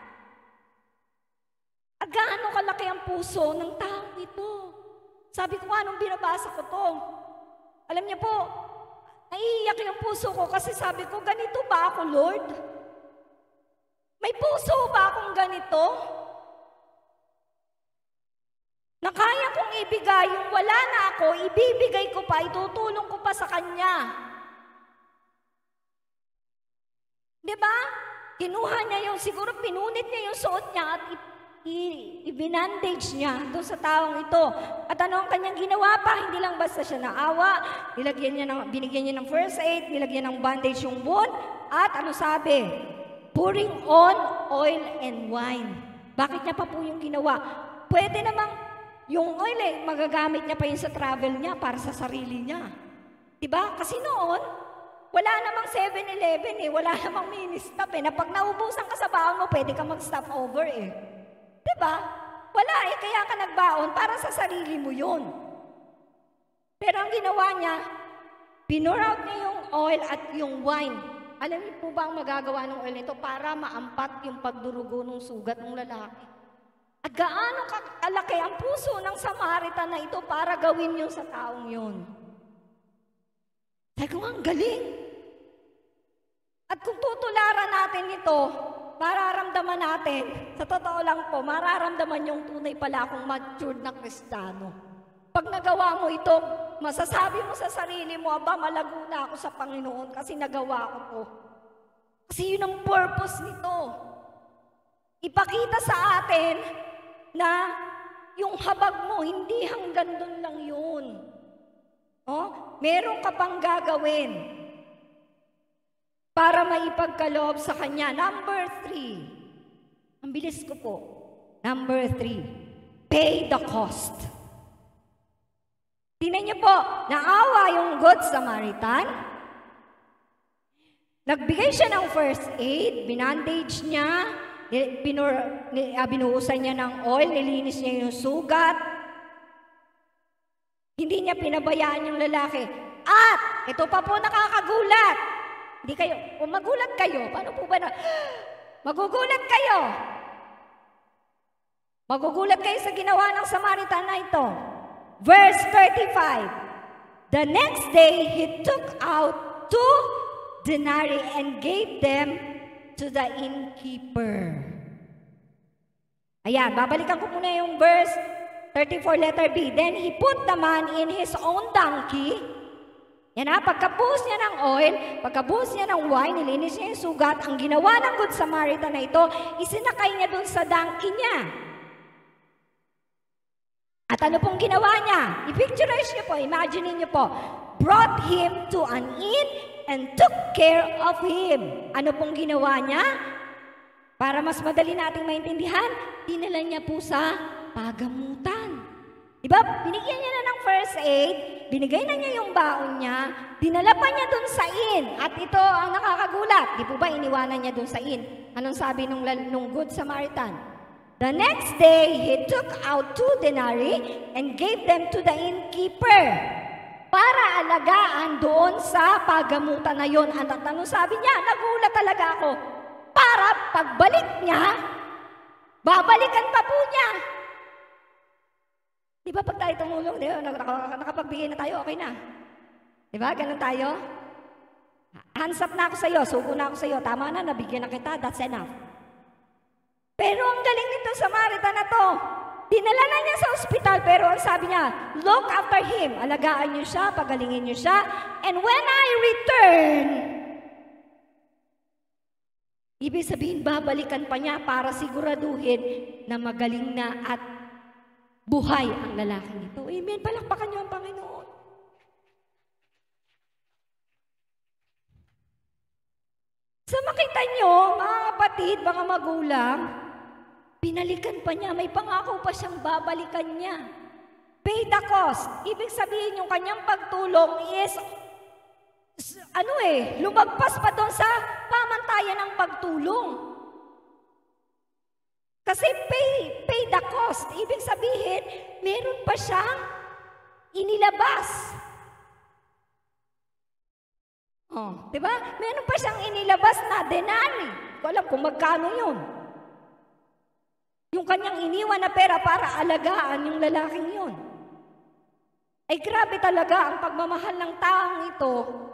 At gaano kalaki ang puso ng taong ito. Sabi ko nga nung binabasa ko to, alam niyo po, naiiyak yung puso ko kasi sabi ko, ganito ba ako, Lord? May puso ba akong ganito? Na kaya kong ibigay, yung wala na ako, ibibigay ko pa, itutulong ko pa sa Kanya. Diba? Kinuha niya yung, siguro pinunit niya yung suot niya at i-binandage niya doon sa taong ito. At ano ang kanyang ginawa pa? Hindi lang basta siya naawa, nilagyan niya ng, binigyan niya ng first aid, nilagyan ng bandage yung wound, at ano sabi? Pouring on oil and wine. Bakit niya pa po yung ginawa? Pwede namang yung oil eh, magagamit niya pa yun sa travel niya para sa sarili niya. Diba? Kasi noon, wala namang seven eleven eh, wala namang mini-stop eh, na pag naubusan ka sa baon mo, pwede ka mag-stop over eh. Diba? Wala eh, kaya ka nagbaon para sa sarili mo yun. Pero ang ginawa niya, pinur out niya yung oil at yung wine. Alam niyo po ba ang magagawa ng oil nito para maampat yung pagdurugo ng sugat ng lalaki? At gaano kalaki ang puso ng Samaritan na ito para gawin yun sa taong yun? Sabi ko, ang galing. At kung tutularan natin ito, mararamdaman natin, sa totoo lang po, mararamdaman yung tunay pala akong matured na Kristiyano. Pag nagawa mo ito, masasabi mo sa sarili mo, aba, malago na ako sa Panginoon kasi nagawa ko to. Kasi yun ang purpose nito. Ipakita sa atin na yung habag mo, hindi hanggang doon lang yun. Oh, meron ka pang gagawin para maipagkaloob sa Kanya. Number three. Ang bilis ko po. Number three. Pay the cost. Tingnan niyo po, naawa yung Good Samaritan. Nagbigay siya ng first aid, binandage niya, binur, binuhusan niya ng oil, nilinis niya yung sugat. Hindi niya pinabayaan yung lalaki. At, ito pa po nakakagulat. Hindi kayo, kung magulat kayo, paano po ba na, magugulat kayo. Magugulat kayo sa ginawa ng Samaritan na ito. Verse thirty-five. The next day, he took out two denarii and gave them to the innkeeper. Ayan, babalikan ko muna yung verse thirty-four, letter B. Then he put the man in his own donkey. Yan ha, pagkabuhos niya ng oil, pagkabuhos niya ng wine, nilinis niya yung sugat, ang ginawa ng Good Samaritan na ito, isinakay niya dun sa donkey niya. At ano pong ginawa niya? I-picturize niyo po, imagine niyo po. Brought him to an inn and took care of him. Ano pong ginawa niya? Para mas madali nating maintindihan, dinala niya po sa pagamutan. Diba? Binigyan niya na ng first aid, binigay na niya yung baon niya, dinala pa niya dun sa inn. At ito ang nakakagulat. Di po ba iniwanan niya dun sa inn? Anong sabi nung, nung Good Samaritan? The next day, he took out two denarii and gave them to the innkeeper para alagaan doon sa pagamutan na yon. At ano sabi niya? Nagulat talaga ako. Para pagbalik niya, babalikan pa po niya. Di ba pag tayo tumulong, di ba, nakapagbigay na tayo, okay na. Di ba? Ganun tayo. Hands up na ako sa iyo, sugo na ako sa iyo, tama na, nabigyan na kita, that's enough. Pero ang galing nito Samaritan na to, dinala na niya sa ospital, pero ang sabi niya, look after him, alagaan niyo siya, pagalingin niyo siya, and when I return, Ibig sabihin, babalikan pa niya para siguraduhin na magaling na at buhay ang lalaking ito. Amen. Palakpakan niyo ang Panginoon. Sa makita niyo, mga kapatid, mga magulang, binalikan pa niya, may pangako pa siyang babalikan niya. Pay the cost. Ibig sabihin, yung kanyang pagtulong is, ano eh, lumagpas pa doon sa pamantayan ng pagtulong. Kasi pay, pay the cost. Ibig sabihin, meron pa siyang inilabas. Oh, di ba? Meron pa siyang inilabas na denari. Hindi ko alam kung magkano yun. Yung kanyang iniwan na pera para alagaan yung lalaking yun. Ay grabe talaga ang pagmamahal ng taong ito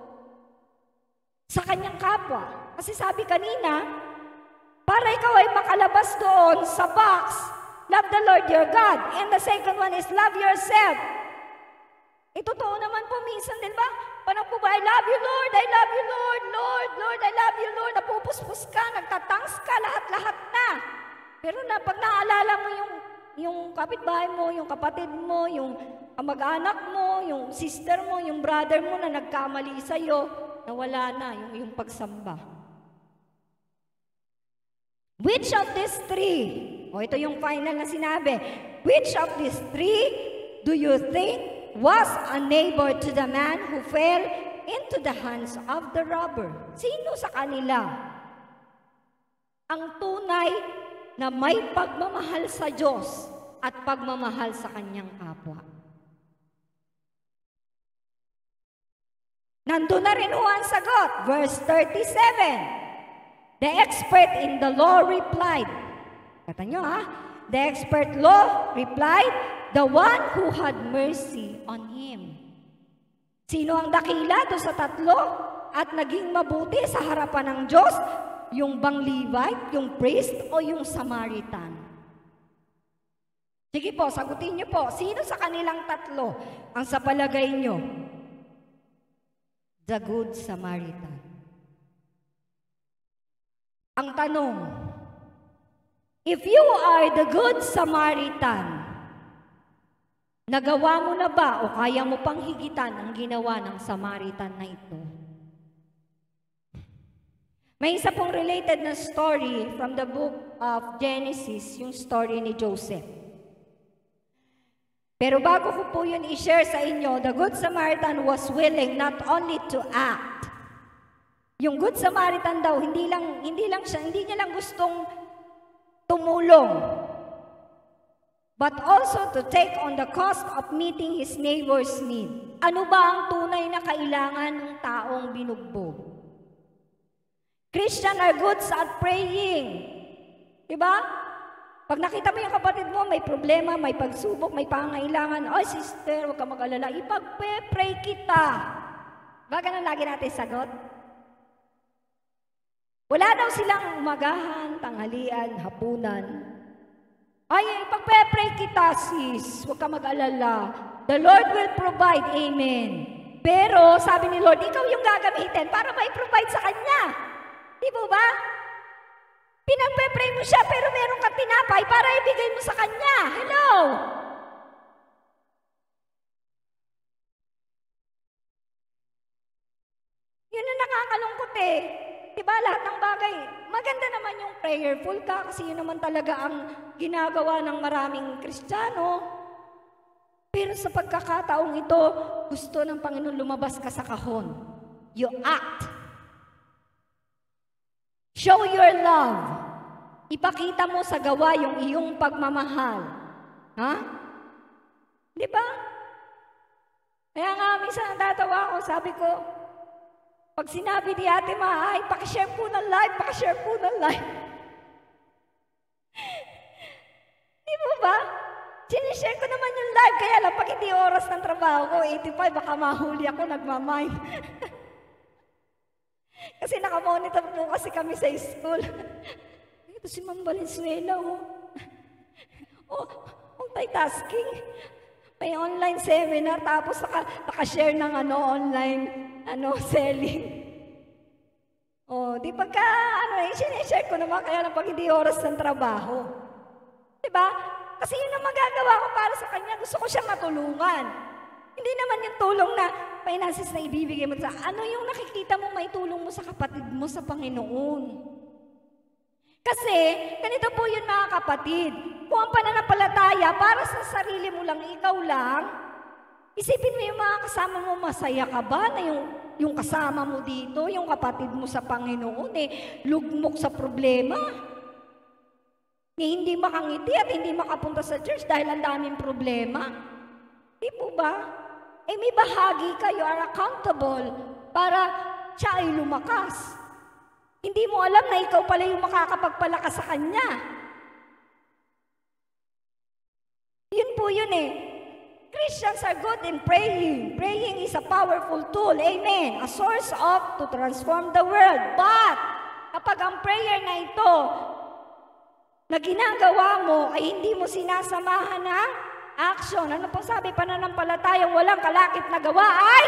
sa kanyang kapwa. Kasi sabi kanina, para ikaw ay makalabas doon sa box, love the Lord your God. And the second one is love yourself. Eh, totoo naman po minsan, di ba? Parang po ba, I love you, Lord, I love you, Lord, Lord, Lord, I love you, Lord. Napupuspos ka, nagtatangs ka, lahat-lahat na. Pero na, pag naalala mo yung, yung kapitbahay mo, yung kapatid mo, yung mag-anak mo, yung sister mo, yung brother mo na nagkamali sa'yo, nawala na yung, yung pagsamba. Which of these three, o ito yung final na sinabi, which of these three do you think was a neighbor to the man who fell into the hands of the robber? Sino sa kanila ang tunay na may pagmamahal sa Diyos at pagmamahal sa kanyang kapwa? Nandun na rin ho ang sagot. Verse thirty-seven. The expert in the law replied. Kata nyo ha? The expert law replied, the one who had mercy on him. Sino ang dakila do sa tatlo at naging mabuti sa harapan ng Diyos? Yung bang Levite, yung priest, o yung Samaritan? Sige po, sagutin niyo po. Sino sa kanilang tatlo ang sa palagay niyo? The Good Samaritan. Ang tanong, if you are the Good Samaritan, nagawa mo na ba o kaya mo pang higitan ang ginawa ng Samaritan na ito? May isa pong related na story from the book of Genesis, yung story ni Joseph. Pero bago ko po yun i-share sa inyo, the Good Samaritan was willing not only to act. Yung Good Samaritan daw, hindi lang, hindi lang siya, hindi niya lang gustong tumulong, but also to take on the cost of meeting his neighbor's need. Ano ba ang tunay na kailangan ng taong binugbog? Christian are good at praying. Diba? Pag nakita mo yung kapatid mo, may problema, may pagsubok, may pangailangan, ay sister, huwag ka mag-alala, ipag-pray kita. Ba, ganun lagi natin sagot? Wala daw silang umagahan, tanghalian, hapunan. Ay, ipag-pray kita, sis. Huwag ka mag-alala. The Lord will provide. Amen. Pero, sabi ni Lord, ikaw yung gagamitin para mai-provide sa Kanya. Di ba ba? Pinag-pray mo siya, pero meron kang tinapay para ibigay mo sa Kanya. Hello? Yun ang nakakalungkot eh. Diba, lahat ng bagay, maganda naman yung prayerful ka kasi yun naman talaga ang ginagawa ng maraming Kristiyano. Pero sa pagkakataong ito, gusto ng Panginoon lumabas ka sa kahon. You act. Show your love. Ipakita mo sa gawa yung iyong pagmamahal. Ha? Diba? Kaya nga, minsan natatawa ako, sabi ko, pag sinabi ni Ate Ma, ay, pakishare po ng live, pakishare po ng live. Di mo ba? Sinishare ko naman yung live, kaya lang pag hindi oras ng trabaho ko, eighty-five, baka mahuli ako, nagmamind. Kasi nakamonitor po kasi kami sa school. Ito si Ma'am Valenzuela, oh. Oh, multitasking. May online seminar, tapos naka, naka-share ng ano, online, ano, selling. O, di pagka, ano eh, sinishare ko naman kaya lang pag hindi oras ng trabaho. Diba? Kasi yun ang magagawa ko para sa kanya. Gusto ko siya matulungan. Hindi naman yung tulong na finances na ibibigay mo sa, ano yung nakikita mo may tulong mo sa kapatid mo sa Panginoon. Kasi, ganito po yun mga kapatid. Kung ang pananampalataya para sa sarili mo lang, ikaw lang, isipin mo yung mga kasama mo, masaya ka ba na yung, yung kasama mo dito, yung kapatid mo sa Panginoon, eh, lugmok sa problema. Ni hindi makangiti at hindi makapunta sa church dahil ang daming problema. Di po ba? Eh may bahagi ka, you are accountable para siya ay lumakas. Hindi mo alam na ikaw pala yung makakapagpalakas sa kanya. Yun po yun eh. Christians are good in praying. Praying is a powerful tool. Amen. A source of to transform the world. But, kapag ang prayer na ito na ginagawa mo ay hindi mo sinasamahan ng action. Ano pong sabi? Pananampalatayang walang kalakip na gawa ay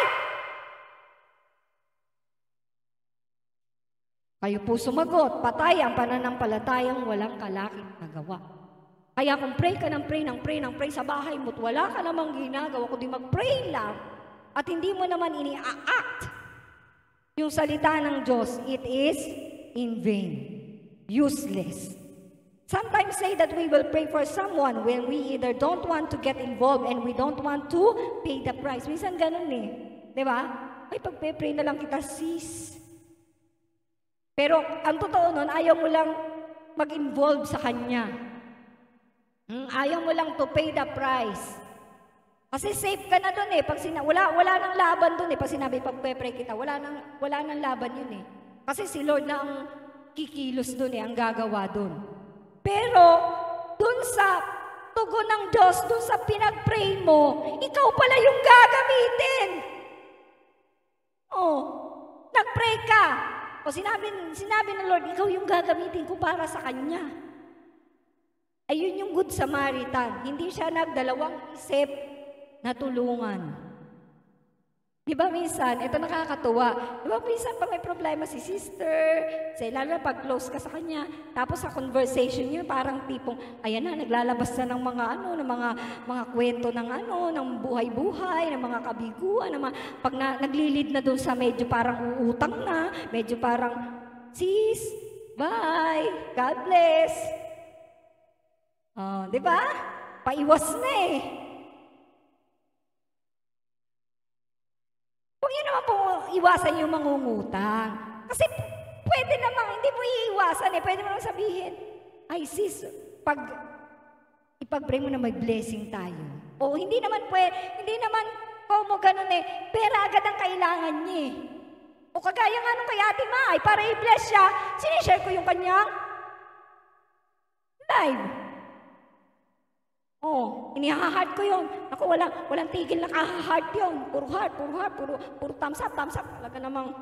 kayo po sumagot, patay ang pananampalatayang walang kalakip na gawa. Kaya kung pray ka ng pray, ng pray, ng pray sa bahay mo, at wala ka namang ginagawa, kundi mag-pray lang, at hindi mo naman ini-act yung salita ng Diyos, it is in vain, useless. Sometimes say that we will pray for someone when we either don't want to get involved and we don't want to pay the price. Minsan ganun eh. Di ba? Ay, pag-pray na lang kita, sis. Pero ang totoo nun, ayaw mo lang mag-involve sa kanya. Hmm, ayaw mo lang to pay the price. Kasi safe ka na dun eh. Pag sina wala, wala nang laban dun eh. Pag sinabi, pag-pray kita, wala nang, wala nang laban yun eh. Kasi si Lord na ang kikilos dun eh, ang gagawa dun. Pero, dun sa tugon ng Diyos, dun sa pinag-pray mo, ikaw pala yung gagamitin. Oh, nag-pray ka. O sinabi, sinabi ng Lord, ikaw yung gagamitin ko para sa Kanya. Ayun yung good Samaritan. Hindi siya nagdalawang isip na tulungan. Di ba minsan, ito nakakatuwa. Di ba minsan pag may problema si sister, say, lalo na pag close ka sa kanya, tapos sa conversation niyo, parang tipong, ayan na, naglalabas na ng mga ano, ng mga, mga kwento ng ano, ng buhay-buhay, ng mga kabiguan, ng mga, pag na, naglilid na doon sa medyo parang uutang na, medyo parang, sis, bye, God bless. Oh, di ba? Paiwas na eh. Kung yun naman po, iwasan yung mangungutang. Kasi pwede naman, hindi mo iiwasan eh. Pwede mo naman sabihin, ay sis, pag ipag-pray mo na may blessing tayo. O hindi naman pwede, hindi naman, o mo ganun eh, pera agad ang kailangan niya eh. O kagaya nga nung kay Ate Mai, para i-bless siya, sinishare ko yung kanyang live. Oh, iniha-heart ko yun. Ako, walang, walang tigil na kaha-heart yun. Puro heart, puro heart, puro, puro thumbs up, thumbs up. Talaga namang,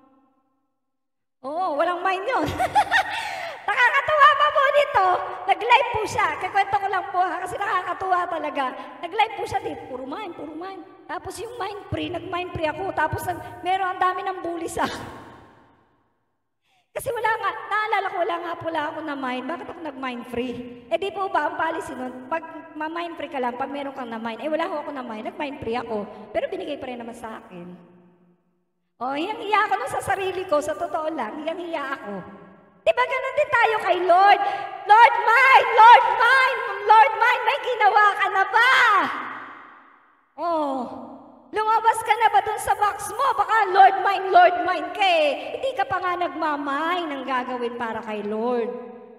oh, walang mind yun. Nakakatuwa pa po dito. Nag-live po siya. Kikwento ko lang po ha, kasi nakakatuwa talaga. Nag-live po siya dito. Puro mind, puro mind. Tapos yung mind free, nag-mind free ako. Tapos meron ang dami ng bully sa kasi wala nga, naalala ko, wala nga pula ako na mind. Bakit ako nag-mind free? Eh di po ba, ang policy nun, pag ma-mind free ka lang, pag meron kang na mind, eh wala ko ako na mind, nag-mind free ako. Pero binigay pa rin naman sa akin. O, hiyang-hiya ako nun sa sarili ko, sa totoo lang, hiyang-hiya ako. Diba ganun din tayo kay Lord? Lord mine, Lord mine, Lord mine, may ginawa ka na ba? Oh, lumabas ka na ba dun sa box mo? Baka Lord mine, Lord mine ka eh. Hindi ka pa nga nagmamay ng gagawin para kay Lord.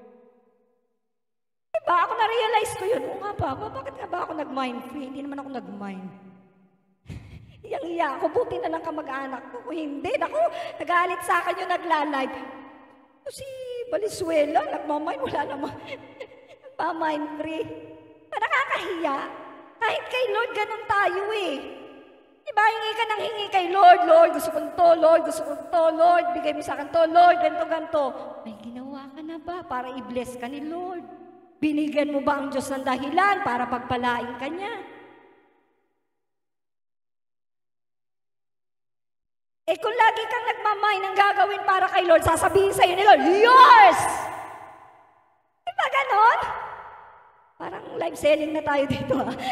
Diba? Ako na-realize ko yun. O nga ba? Bakit nga ba ako nag-mind free? Hindi naman ako nag-mind. Iyang-iya ako. Buti na lang kamag-anak ko. Kung hindi, ako, nagalit sa akin yung nagla-live. Si Valenzuela, nagmamind, wala naman. Nagmamind free. Nakakahiya. Kahit kay Lord, ganun tayo eh. Diba, hingi ka nang hingi kay Lord, Lord, gusto ko to, Lord, gusto ko to, Lord, bigay mo sa akin to, Lord, ganito, ganito. May ginawa ka na ba para i-bless ka ni Lord? Binigyan mo ba ang Diyos ng dahilan para pagpalain ka niya? Eh kung lagi kang nagmamay ng gagawin para kay Lord, sasabihin sa'yo ni Lord, yours! Di ba ganon? Parang live selling na tayo dito.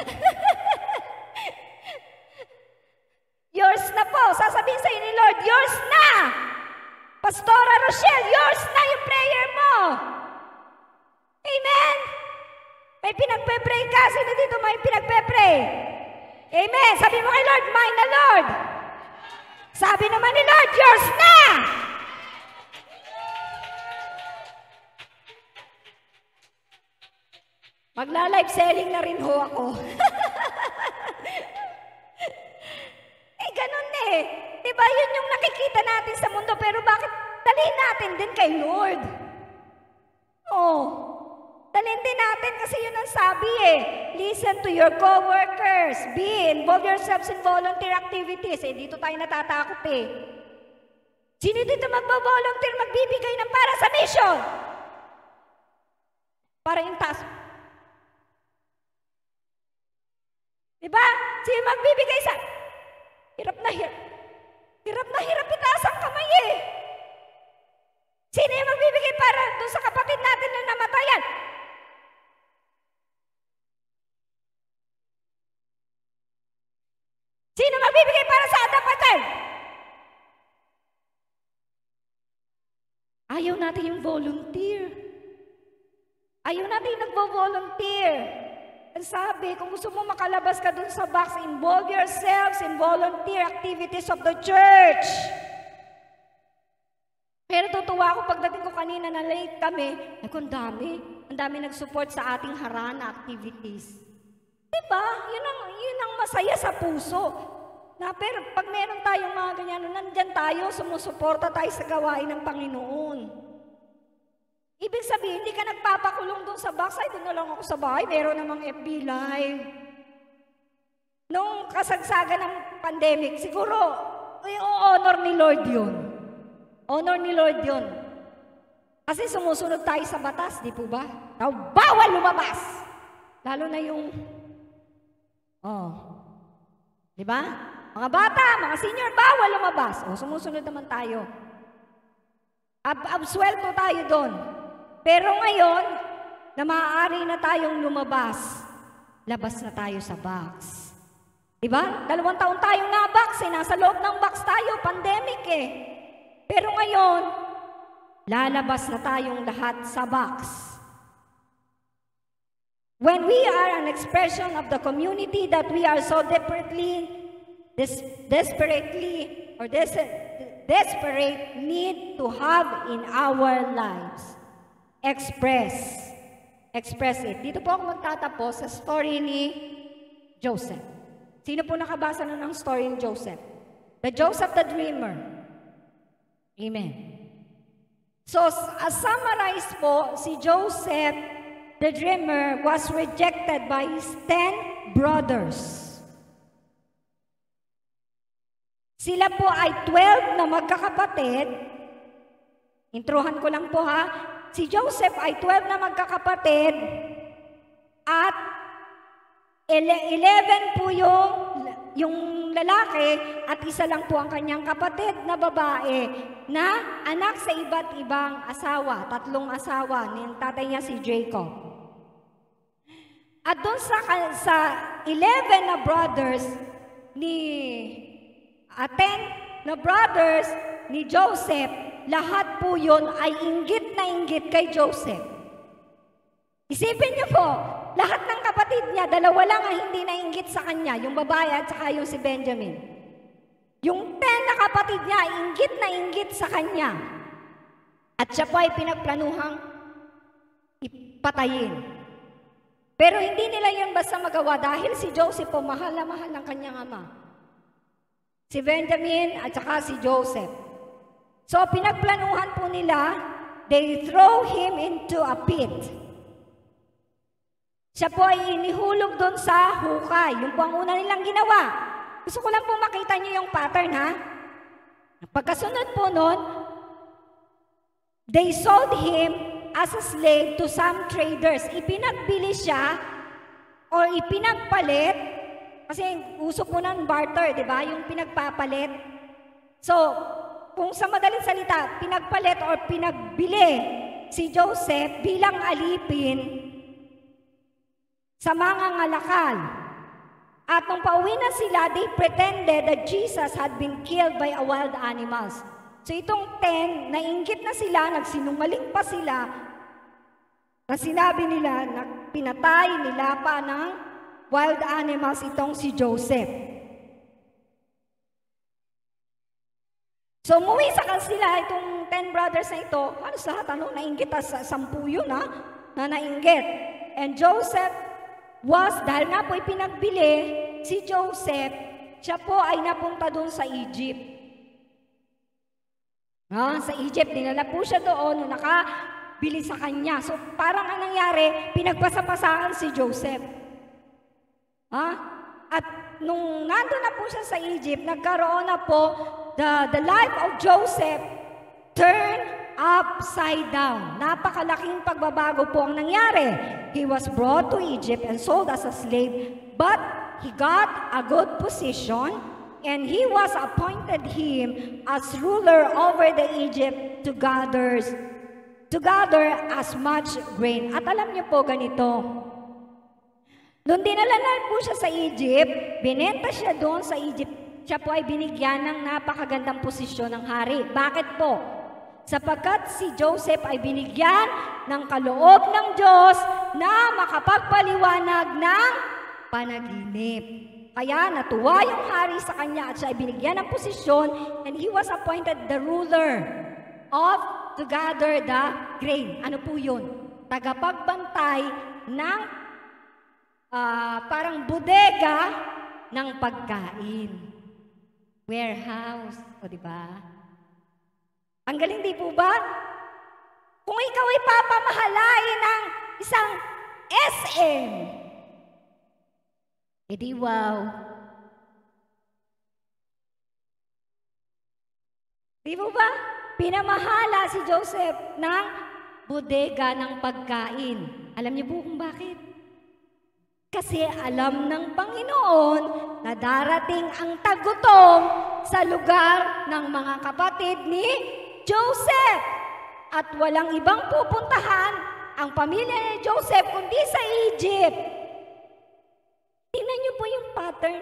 Yours na po. Sasabihin sa'yo ni Lord, yours na! Pastora Rochelle, yours na yung prayer mo! Amen! May pinagpe-pray ka. Sino dito may pinagpe-pray? Amen! Sabi mo kay Lord, mine na Lord! Sabi naman ni Lord, yours na! Magla-live selling na rin ho ako. Eh, ganun eh. Diba yun yung nakikita natin sa mundo, pero bakit dalhin natin din kay Lord? Oh, dalhin din natin kasi yun ang sabi eh. Listen to your co-workers. Be, involve yourselves in volunteer activities. Eh, dito tayo natatakot eh. Sino dito magbo-volunteer, magbibigay ng para sa mission? Para yung task. Diba? Sino magbibigay sa... Hirap na hirap. Hirap na hirap itaas ang kamay eh. Sino yung magbibigay para doon sa kapatid natin na namatayan? Sino magbibigay para sa adapatan? Ayaw natin yung volunteer. Ayaw natin yung nagvo-volunteer. Ang sabi, kung gusto mo makalabas ka dun sa box, involve yourselves in volunteer activities of the church. Pero tutuwa ako pagdating ko kanina na late kami, ay kung dami, ang dami nag-support sa ating harana activities. Diba? Yun ang, yun ang masaya sa puso. Na, pero pag meron tayong mga ganyan, nandyan tayo, sumusuporta tayo sa gawain ng Panginoon. Ibig sabihin, hindi ka nagpapakulong doon sa box, ay doon na lang ako sa bahay, meron namang F B Live. Nung kasagsagan ng pandemic, siguro, yung honor ni Lord yun. Honor ni Lord yun. Kasi sumusunod tayo sa batas, di po ba? Now, bawal lumabas! Lalo na yung, oh, di ba? Mga bata, mga senior, bawal lumabas. O, sumusunod naman tayo. Ab absuelto tayo doon. Pero ngayon, na maaari na tayong lumabas, labas na tayo sa box. Diba? Dalawang taon tayong na-box eh. Nasa loob ng box tayo, pandemic eh. Pero ngayon, lalabas na tayong lahat sa box. When we are an expression of the community that we are so desperately, des desperately, or des desperate need to have in our lives, express. Express it. Dito po ako magtatapos sa story ni Joseph. Sino po nakabasa na ng story ni Joseph? The Joseph the Dreamer. Amen. So, as summarized po, si Joseph the Dreamer was rejected by his ten brothers. Sila po ay twelve na magkakapatid. Introhan ko lang po ha. Si Joseph ay twelve na magkakapatid at eleven po yung, yung lalaki at isa lang po ang kanyang kapatid na babae na anak sa iba't ibang asawa, tatlong asawa, ng tatay niya si Jacob. At doon sa, sa eleven na brothers ni at ten na brothers ni Joseph, lahat po yun ay inggit na inggit kay Joseph. Isipin niyo po, lahat ng kapatid niya, dalawa lang ang hindi na inggit sa kanya, yung babae at saka yung si Benjamin. Yung ten na kapatid niya, inggit na inggit sa kanya. At siya po ay pinagplanuhang ipatayin. Pero hindi nila yun basta magawa dahil si Joseph po mahal na mahal ng kanyang ama. Si Benjamin at saka si Joseph. So, pinagplanuhan po nila, they throw him into a pit. Siya po ay inihulog doon sa hukay. Yung po ang una nilang ginawa. Gusto ko lang po makita niyo yung pattern, ha? Pagkasunod po noon, they sold him as a slave to some traders. Ipinagbili siya o ipinagpalit, kasi uso po ng barter, di ba? Yung pinagpapalit. So, kung sa madaling salita, pinagpalit or pinagbili si Joseph bilang alipin sa mga ngalakal. At nung pauwi na sila, they pretended that Jesus had been killed by a wild animals. So itong ten, nainggit na sila, nagsinungaling pa sila, na sinabi nila na pinatay nila pa ng wild animals itong si Joseph. So, umuwi sa kanila itong ten brothers na ito. Halos lahat, ano, nainggit sa sampu yun, ha? Na nainggit. And Joseph was, dahil nga po ipinagbili, si Joseph, siya po ay napunta doon sa Egypt. Ha? Sa Egypt, dinala po siya doon, nung nakabili sa kanya. So, parang ang nangyari, pinagpasapasaan si Joseph. Ha? At nung nandun na po siya sa Egypt, nagkaroon na po The, the life of Joseph turned upside down. Napakalaking pagbabago po ang nangyari. He was brought to Egypt and sold as a slave, but he got a good position, and he was appointed him as ruler over the Egypt to gather, to gather as much grain. At alam niyo po ganito, nung dinala na po siya sa Egypt, binenta siya doon sa Egypt, siya po ay binigyan ng napakagandang posisyon ng hari. Bakit po? Sapagkat si Joseph ay binigyan ng kaloob ng Diyos na makapagpaliwanag ng panaginip. Kaya natuwa yung hari sa kanya at siya ay binigyan ng posisyon, and he was appointed the ruler of to gather the grain. Ano po yun? Tagapagbantay ng uh, parang bodega ng pagkain. Warehouse, o diba? Ang galing, di po ba? Kung ikaw ay papamahalain ng isang S M, edi wow. Di po ba? Pinamahala si Joseph ng bodega ng pagkain. Alam niyo po kung bakit? Kasi alam ng Panginoon na darating ang tagutom sa lugar ng mga kapatid ni Joseph. At walang ibang pupuntahan ang pamilya ni Joseph kundi sa Egypt. Tingnan niyo po yung pattern.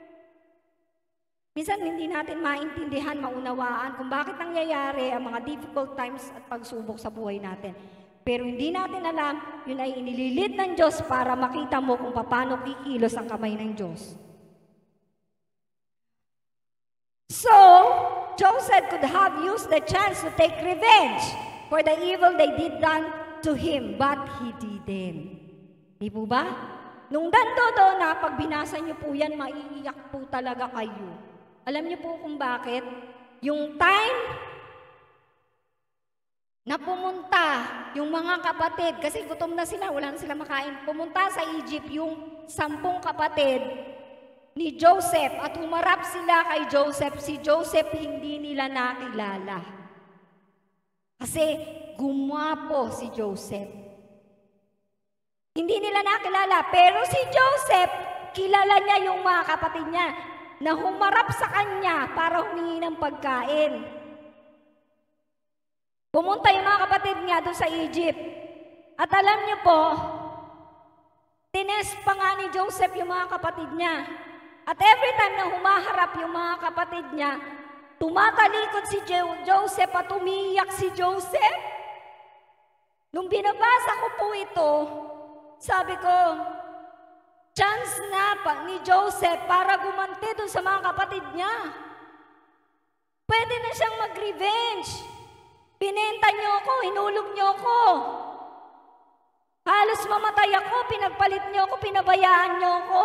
Minsan hindi natin maintindihan, maunawaan kung bakit nangyayari ang mga difficult times at pagsubok sa buhay natin. Pero hindi natin alam, yun ay inililid ng Diyos para makita mo kung paano kikilos ang kamay ng Diyos. So, Joseph could have used the chance to take revenge for the evil they did done to him, but he didn't. Di po ba? Nung dando doon na, pag binasa niyo po yan, maiiyak po talaga kayo. Alam niyo po kung bakit? Yung time na pumunta yung mga kapatid, kasi gutom na sila, wala na sila makain, pumunta sa Egypt yung sampung kapatid ni Joseph at humarap sila kay Joseph. Si Joseph hindi nila nakilala. Kasi gumwapo si Joseph. Hindi nila nakilala, pero si Joseph, kilala niya yung mga kapatid niya na humarap sa kanya para humingi ng pagkain. Pumunta yung mga kapatid niya doon sa Egypt. At alam niyo po, tinest pa nga ni Joseph yung mga kapatid niya. At every time na humaharap yung mga kapatid niya, tumatalikod si Joseph at umiiyak si Joseph. Nung binabasa ko po ito, sabi ko, chance na pa ni Joseph para gumanti doon sa mga kapatid niya. Pwede na siyang mag-revenge. Binenta niyo ako, hinulog niyo ako. Halos mamatay ako, pinagpalit niyo ako, pinabayaan niyo ako.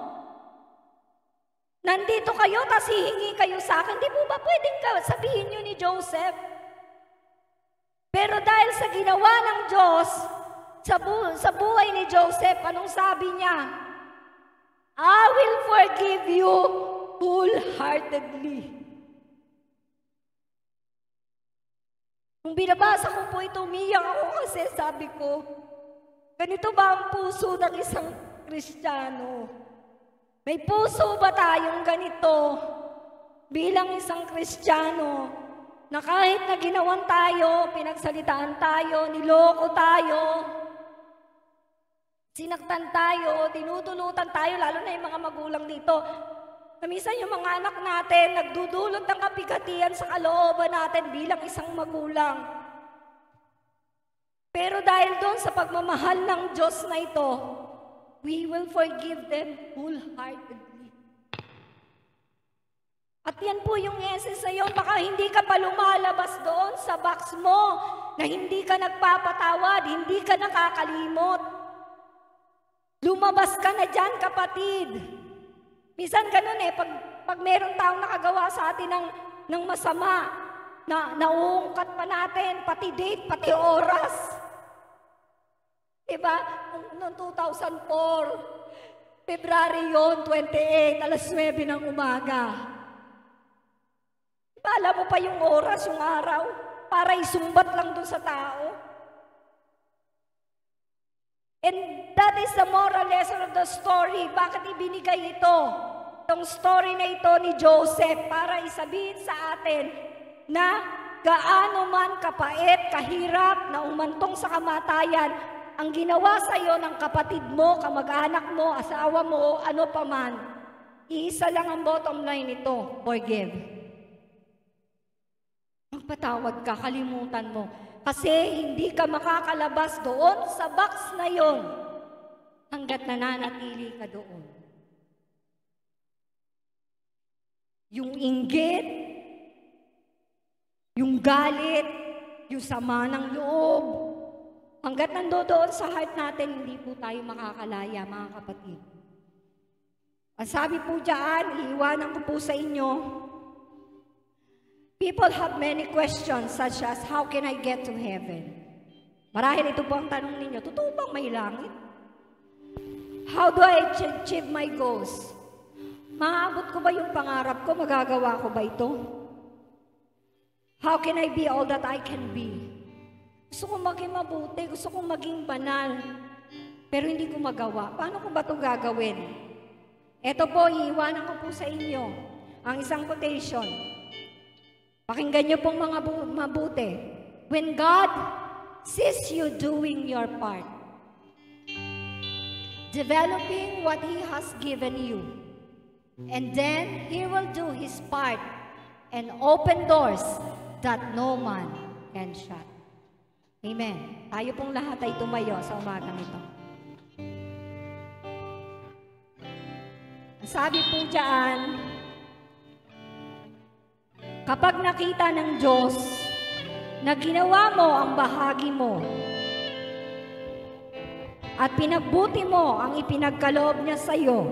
Nandito kayo, tas hihingi kayo sa akin. Di po ba pwedeng sabihin niyo ni Joseph? Pero dahil sa ginawa ng Diyos, sa, bu sa buhay ni Joseph, anong sabi niya? I will forgive you wholeheartedly. Kung binabasa ko po ito, umiyak ako kasi sabi ko, ganito ba ang puso ng isang Kristiyano? May puso ba tayong ganito bilang isang Kristiyano na kahit na ginawan tayo, pinagsalitaan tayo, niloko tayo, sinaktan tayo, tinutulutan tayo, lalo na yung mga magulang dito. Minsan yung mga anak natin, nagdudulot ng kapigatian sa kalooban natin bilang isang magulang. Pero dahil doon sa pagmamahal ng Diyos na ito, we will forgive them wholeheartedly. At yan po yung essence sa iyo. Baka hindi ka pa lumalabas doon sa box mo na hindi ka nagpapatawad, hindi ka nakakalimot. Lumabas ka na dyan, kapatid. Minsan ganun eh, pag, pag meron taong nakagawa sa atin ng, ng masama, na nauungkat pa natin, pati date, pati oras. Diba? Noong two thousand four, February yun, twenty-eight, alas nuwebe ng umaga. Diba, alam mo pa yung oras, yung araw, para isumbat lang dun sa tao. And that is the moral lesson of the story. Bakit ibinigay ito? Itong story na ito ni Joseph para isabihin sa atin na gaano man kapait, kahirap, na umantong sa kamatayan, ang ginawa sa iyo ng kapatid mo, kamag-anak mo, asawa mo, ano pa man, iisa lang ang bottom line nito, forgive. Magpatawad ka, kalimutan mo. Kasi hindi ka makakalabas doon sa box na yon hanggat nananatili ka doon. Yung inggit, yung galit, yung sama ng loob, hanggat nandoon sa heart natin, hindi po tayo makakalaya, mga kapatid. Ang sabi po dyan, iiwanan ko po sa inyo, people have many questions such as, how can I get to heaven? Marahil ito po ang tanong ninyo, totoo bang may langit? How do I achieve my goals? Maabot ko ba yung pangarap ko? Magagawa ko ba ito? How can I be all that I can be? Gusto kong maging mabuti, gusto kong maging banal, pero hindi ko magawa. Paano ko ba ito gagawin? Ito po, iiwanan ko po sa inyo ang isang quotation. Pakinggan niyo pong mga mabuti. When God sees you doing your part, developing what He has given you, and then He will do His part and open doors that no man can shut. Amen. Tayo pong lahat ay tumayo sa umagang ito. Sabi po diyan, kapag nakita ng Diyos na ginawa mo ang bahagi mo at pinagbuti mo ang ipinagkaloob niya sa iyo,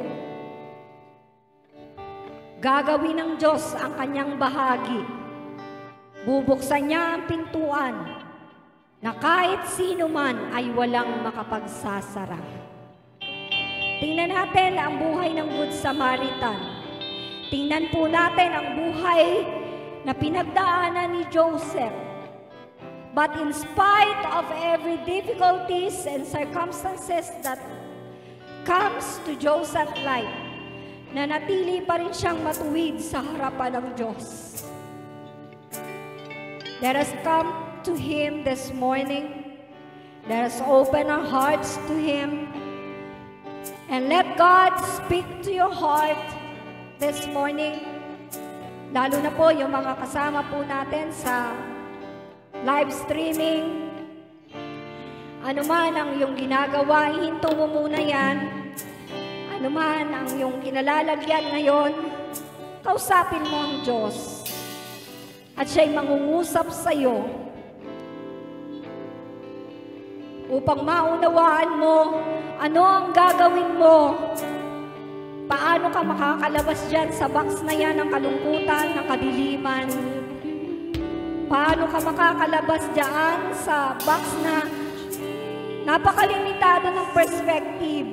gagawin ng Diyos ang kanyang bahagi. Bubuksan niya ang pintuan na kahit sino man ay walang makapagsasara. Tingnan natin ang buhay ng Good Samaritan. Tingnan po natin ang buhay na pinagdaanan ni Joseph. But in spite of every difficulties and circumstances that comes to Joseph's life, nanatili pa rin siyang matuwid sa harapan ng Diyos. Let us come to Him this morning. Let us open our hearts to Him. And let God speak to your heart this morning. Lalo na po yung mga kasama po natin sa live streaming. Ano man ang iyong ginagawa, ihinto mo muna yan. Ano man ang iyong kinalalagyan ngayon, kausapin mo ang Diyos. At siya'y mangungusap sa iyo upang maunawaan mo ano ang gagawin mo. Paano ka makakalabas dyan sa box na yan ng kalungkutan, ng kadiliman? Paano ka makakalabas dyan sa box na napakalimitado ng perspective?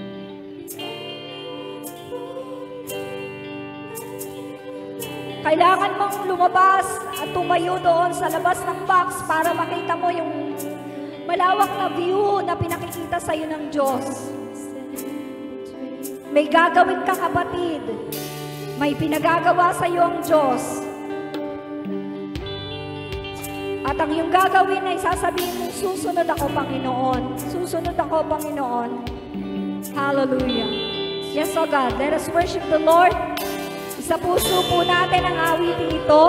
Kailangan mong lumabas at tumayo doon sa labas ng box para makita mo yung malawak na view na pinakikita sa iyo ng Diyos. May gagawin ka, kapatid. May pinagagawa sa iyo ang Diyos. At ang iyong gagawin ay sasabihin mong, susunod ako, Panginoon. Susunod ako, Panginoon. Hallelujah. Yes, oh God, let us worship the Lord. Sa puso po natin ang awitin ito.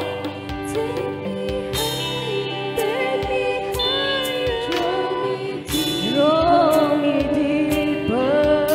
Draw me deeper,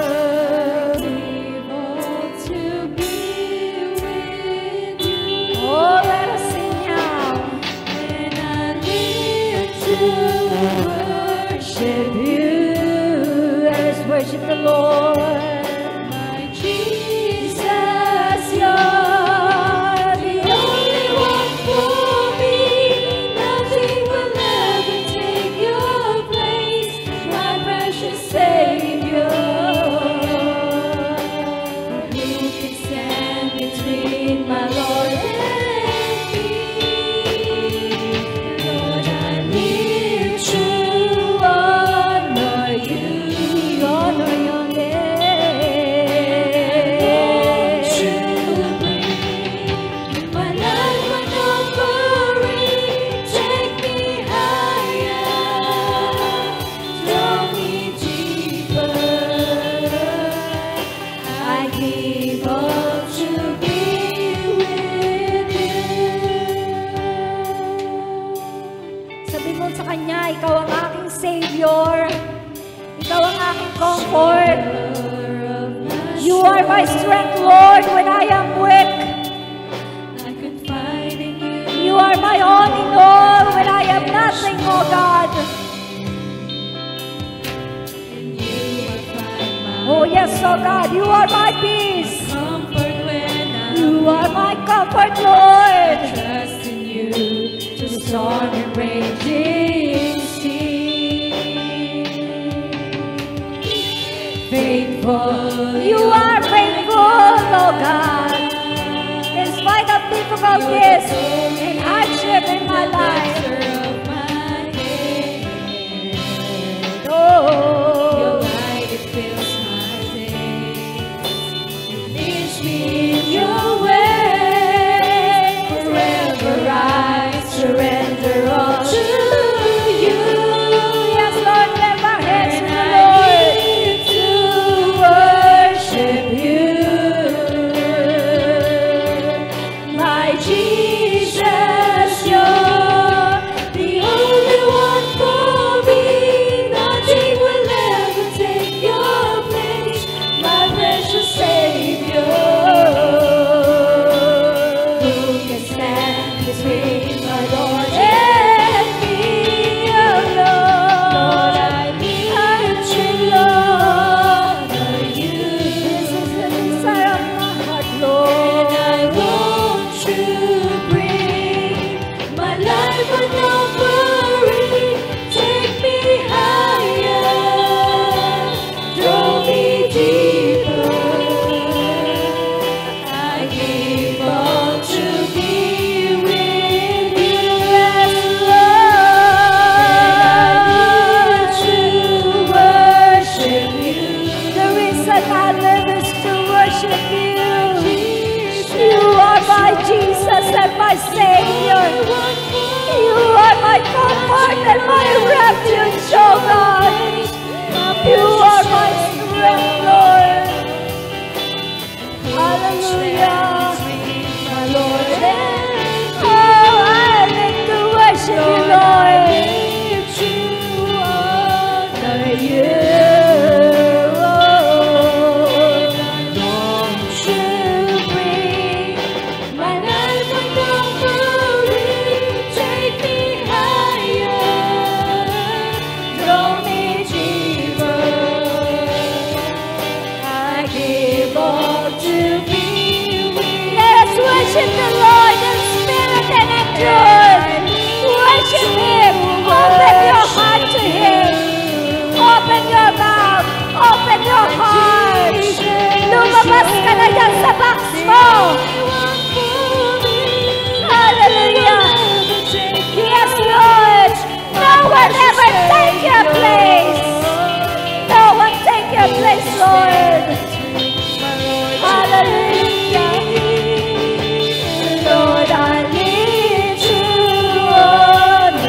to be with you. Oh, let us sing now. When I live to worship you, let us worship the Lord. My Jesus, you're the only one for me. Nothing will ever take your place, my precious Savior. Who can stand between my Lord and me? Lord, I live to honor you, honor your name. To bring my life an offering, take me higher, draw me deeper. I give up to be with you. Sabi mo sa Kanya, ikaw ang aking Savior. Ikaw ang aking comfort. You are my strength, Lord, when I am weak. I confide in you. You are my all in all when I am nothing, oh God. In you I find my Oh yes, oh God, you are my peace. comfort when I'm You are my comfort, Lord. trust in you to storm and raging sea. Faithful, you are faithful, oh God. In spite of difficulties and hardship in my life, oh, your light, it fills my days. It leads me in your way. Forever I surrender all to you. Yes, Lord, let my hands to the Lord to worship you. My Jesus, you're the only one for me. Nothing will ever take your place, my precious Savior. Who can stand between my Lord and me? Oh Lord, I live to honor you. This is the desire of my heart, Lord. And I want to bring my life an offering. Take me higher, draw me deeper. I give all to be with you, yes, Lord. To worship you. The reason I live is to worship you. You are my Jesus and my Savior. You are my comfort and my refuge, oh God. You are my strength, Lord. Hallelujah, my Lord. Oh, I live to worship you, Lord. Honor you. To bring my life an offering, take me higher, draw me deeper. I give all to be with. Let us worship the Lord in spirit and in truth. Worship Him. Open your heart to Him. Open your mouth. Open your heart. Lumabas ka na dyan sa box mo. Hallelujah. Yes, Lord. No one ever take your place. No one take your place, Lord. Hallelujah. Lord, I need to honor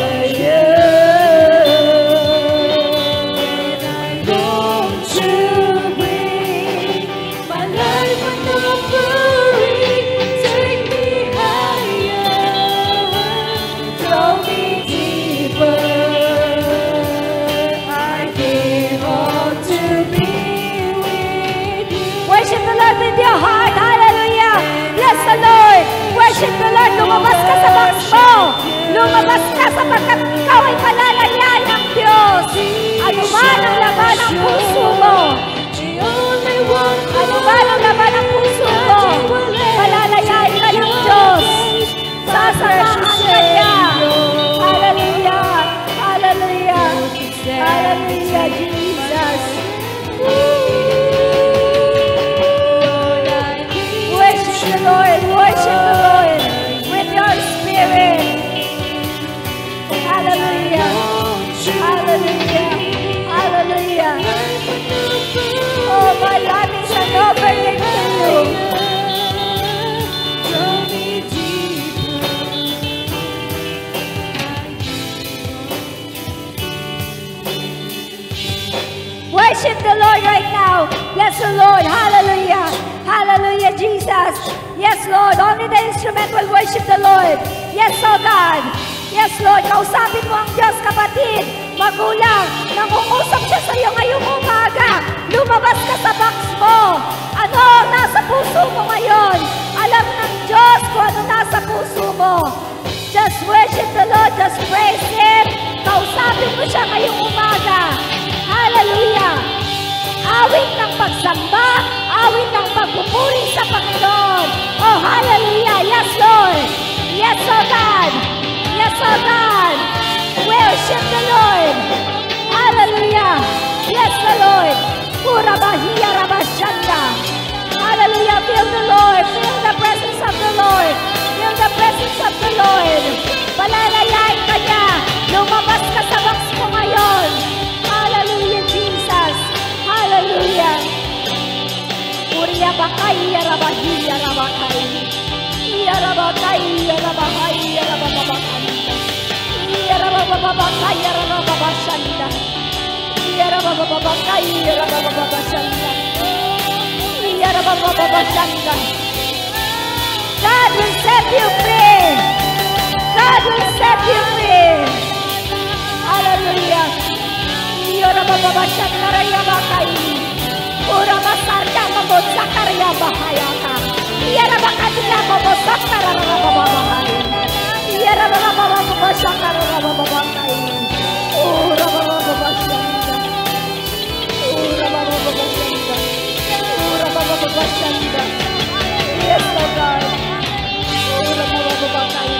worship the Lord right now. Bless the Lord. Hallelujah. Hallelujah, Jesus. Yes, Lord. Only the instrument will worship the Lord. Yes, oh God. Yes, Lord. Kausapin mo ang Diyos, kapatid, magulang. Nangungusap siya sa iyo ngayong umaga. Lumabas ka sa box mo. Ano ang nasa puso mo ngayon? Alam ng Diyos kung ano nasa puso mo. Just worship the Lord. Just praise Him. Kausapin mo siya ngayong umaga. Hallelujah. Awit ng pagsamba, awit ng pagpupuri sa Panginoon. Oh, hallelujah. Yes, Lord. Yes, oh God. Yes, oh God. Worship the Lord. Hallelujah. Yes, the Lord. Pura bahia rabashanda. Hallelujah. Feel the Lord. Feel the presence of the Lord. Feel the presence of the Lord. Palalayain ka niya. Lumabas ka sa box mo ngayon. Hallelujah, Jesus. Hallelujah. Uriya bakay, yarabahi, yarabakay. Yarabakay, yarabahay, yarababakay. Yarabababakay, yarabababashanda. Yarabababakay, yarabababashanda. Yarabababashanda. God will set you free. God will set you free. Hallelujah. Yarabababashanda, yarabakay. Ura masarya mamotsa karya bahayaka. Yarabakadila mamotsa karya babahay. Yarababababashanda karya babahay. Ura babababashanda. Ura babababashanda. Ura babababashanda. Yes, oh God. Ura babababashanda.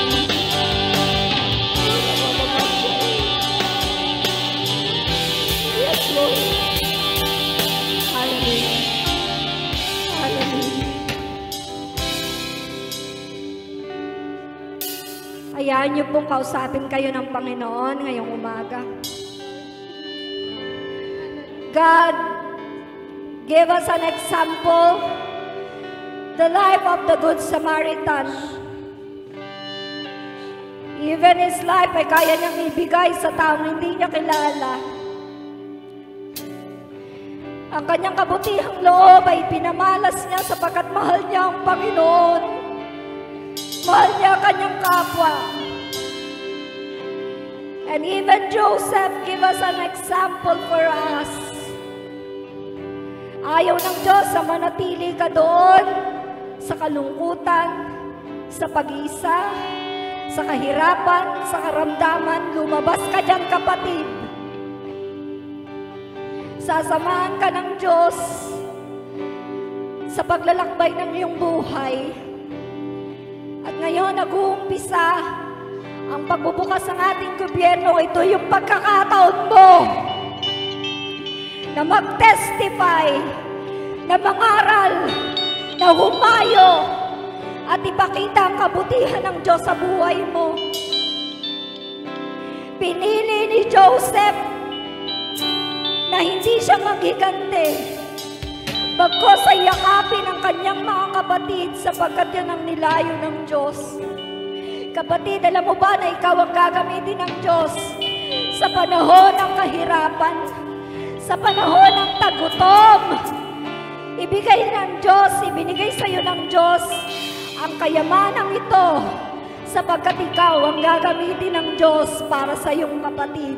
Yes, Lord. Hallelujah. Hallelujah. Hayaan niyo pong kausapin kayo ng Panginoon ngayong umaga. God, give us an example, the life of the Good Samaritan. Even his life ay kaya niyang ibigay sa taong hindi niya kilala. Ang kanyang kabutihang loob ay pinamalas niya sapagkat mahal niya ang Panginoon. Mahal niya kanyang kapwa. And even Joseph give us an example for us. Ayaw ng Diyos na manatili ka doon sa kalungkutan, sa pag-iisa, sa kahirapan, sa karamdaman. Lumabas ka dyan, kapatid. Sasamahan ka ng Diyos sa paglalakbay ng iyong buhay. At ngayon, nag-uumpisa ang pagbubukas ng ating gobyerno. Ito yung pagkakataon mo na mag-testify, na mangaral, na humayo, at ipakita ang kabutihan ng Diyos sa buhay mo. Pinili ni Joseph na hindi siya maghigante, bagkos ay yakapin ang kanyang mga kapatid sapagkat yan ang nilayo ng Diyos. Kapatid, alam mo ba na ikaw ang gagamitin ng Diyos sa panahon ng kahirapan, sa panahon ng tagutom? Ibigay ng Diyos, ibinigay sa iyo ng Diyos ang kayamanang ito sapagkat ikaw ang gagamitin ng Diyos para sa iyong kapatid.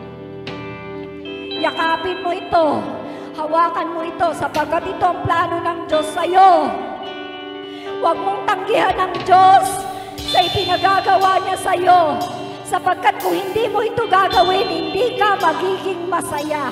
Yakapin mo ito, hawakan mo ito sapagkat ito ang plano ng Diyos sa iyo. Huwag mong tanggihan ng Diyos sa ipinagagawa niya sa iyo sapagkat kung hindi mo ito gagawin, hindi ka magiging masaya.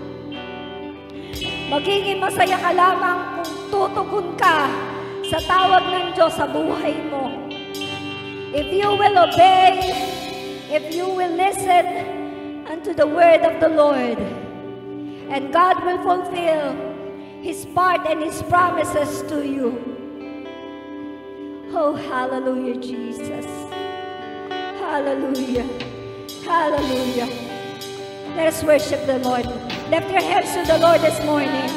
Magiging masaya ka lamang kung tutugon ka sa tawag ng Diyos sa buhay mo. If you will obey, if you will listen unto the word of the Lord, and God will fulfill His part and His promises to you. Oh, hallelujah, Jesus. Hallelujah. Hallelujah. Let us worship the Lord. Lift your hands to the Lord this morning.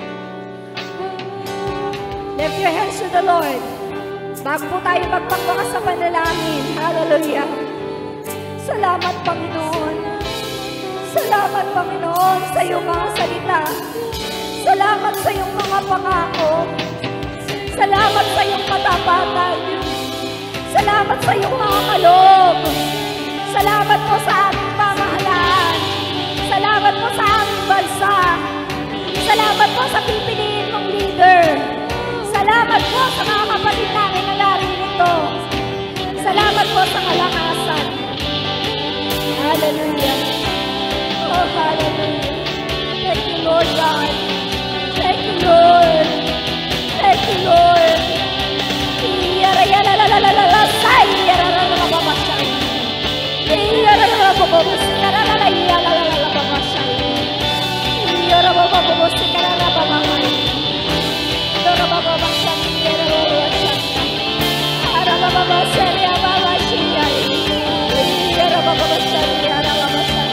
Lift your hands to the Lord. Bago po tayo magpagbukas sa panalangin. Hallelujah. Salamat, Panginoon. Salamat. Salamat, Panginoon, sa iyong mga salita. Salamat sa iyong mga pangako. Salamat sa iyong katapatan. Salamat sa iyong mga kaloob. Salamat po sa aming pamahalaan. Salamat po sa aming bansa. Salamat po sa pipiliin mong leader. Salamat po sa mga kapatid namin na naririto. Salamat po sa kalakasan. Hallelujah. Oh, hallelujah. Thank you, Lord God. Thank you, Lord. Thank you, Lord. Iyara yara la la la la la sai yara la la la baba sai. Iyara la la baba sikara la la yara la la la baba sai. Iyara baba baba sikara la baba sai. Dora baba baba sai yara la la sai. Ara baba baba sai baba sai. Iyara baba baba sai yara baba sai.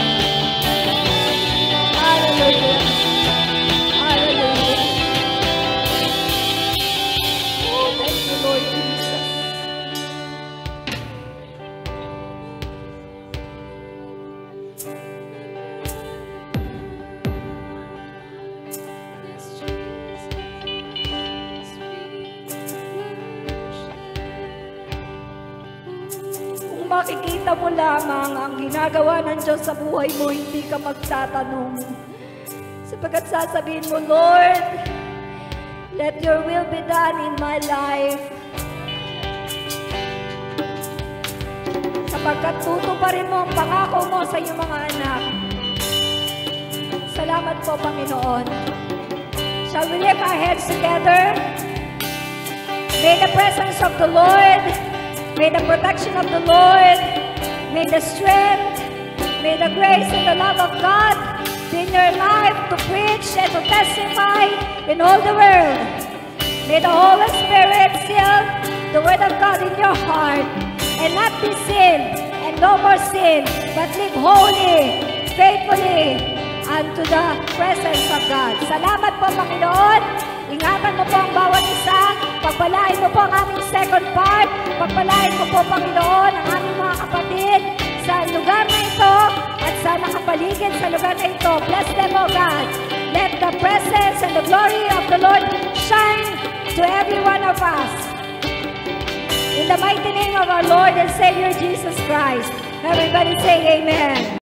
Hallelujah. Hallelujah. Oh, thank you, Lord Jesus. Kung makikita mo lamang ang ginagawa ng Diyos sa buhay mo, hindi ka magtatanong. Sapagkat sasabihin mo, Lord, let your will be done in my life. Sapagkat tutuparin mo ang pangako mo sa iyong mga anak. Salamat po, Panginoon. Shall we lift our heads together? May the presence of the Lord, may the protection of the Lord, may the strength, may the grace and the love of God be in your life to preach and to testify in all the world. May the Holy Spirit seal the word of God in your heart and not be sin and no more sin, but live holy, faithfully unto the presence of God. Salamat po, Panginoon. Ingatan mo po ang bawat isa. Pagpalain mo po ang aming second part. Pagpalain mo po, Panginoon, ang aming mga kapatid sa lugar na ito at sa nakapaligid sa lugar na ito. Bless them, O God. Let the presence and the glory of the Lord shine to every one of us. In the mighty name of our Lord and Savior Jesus Christ. Everybody say amen.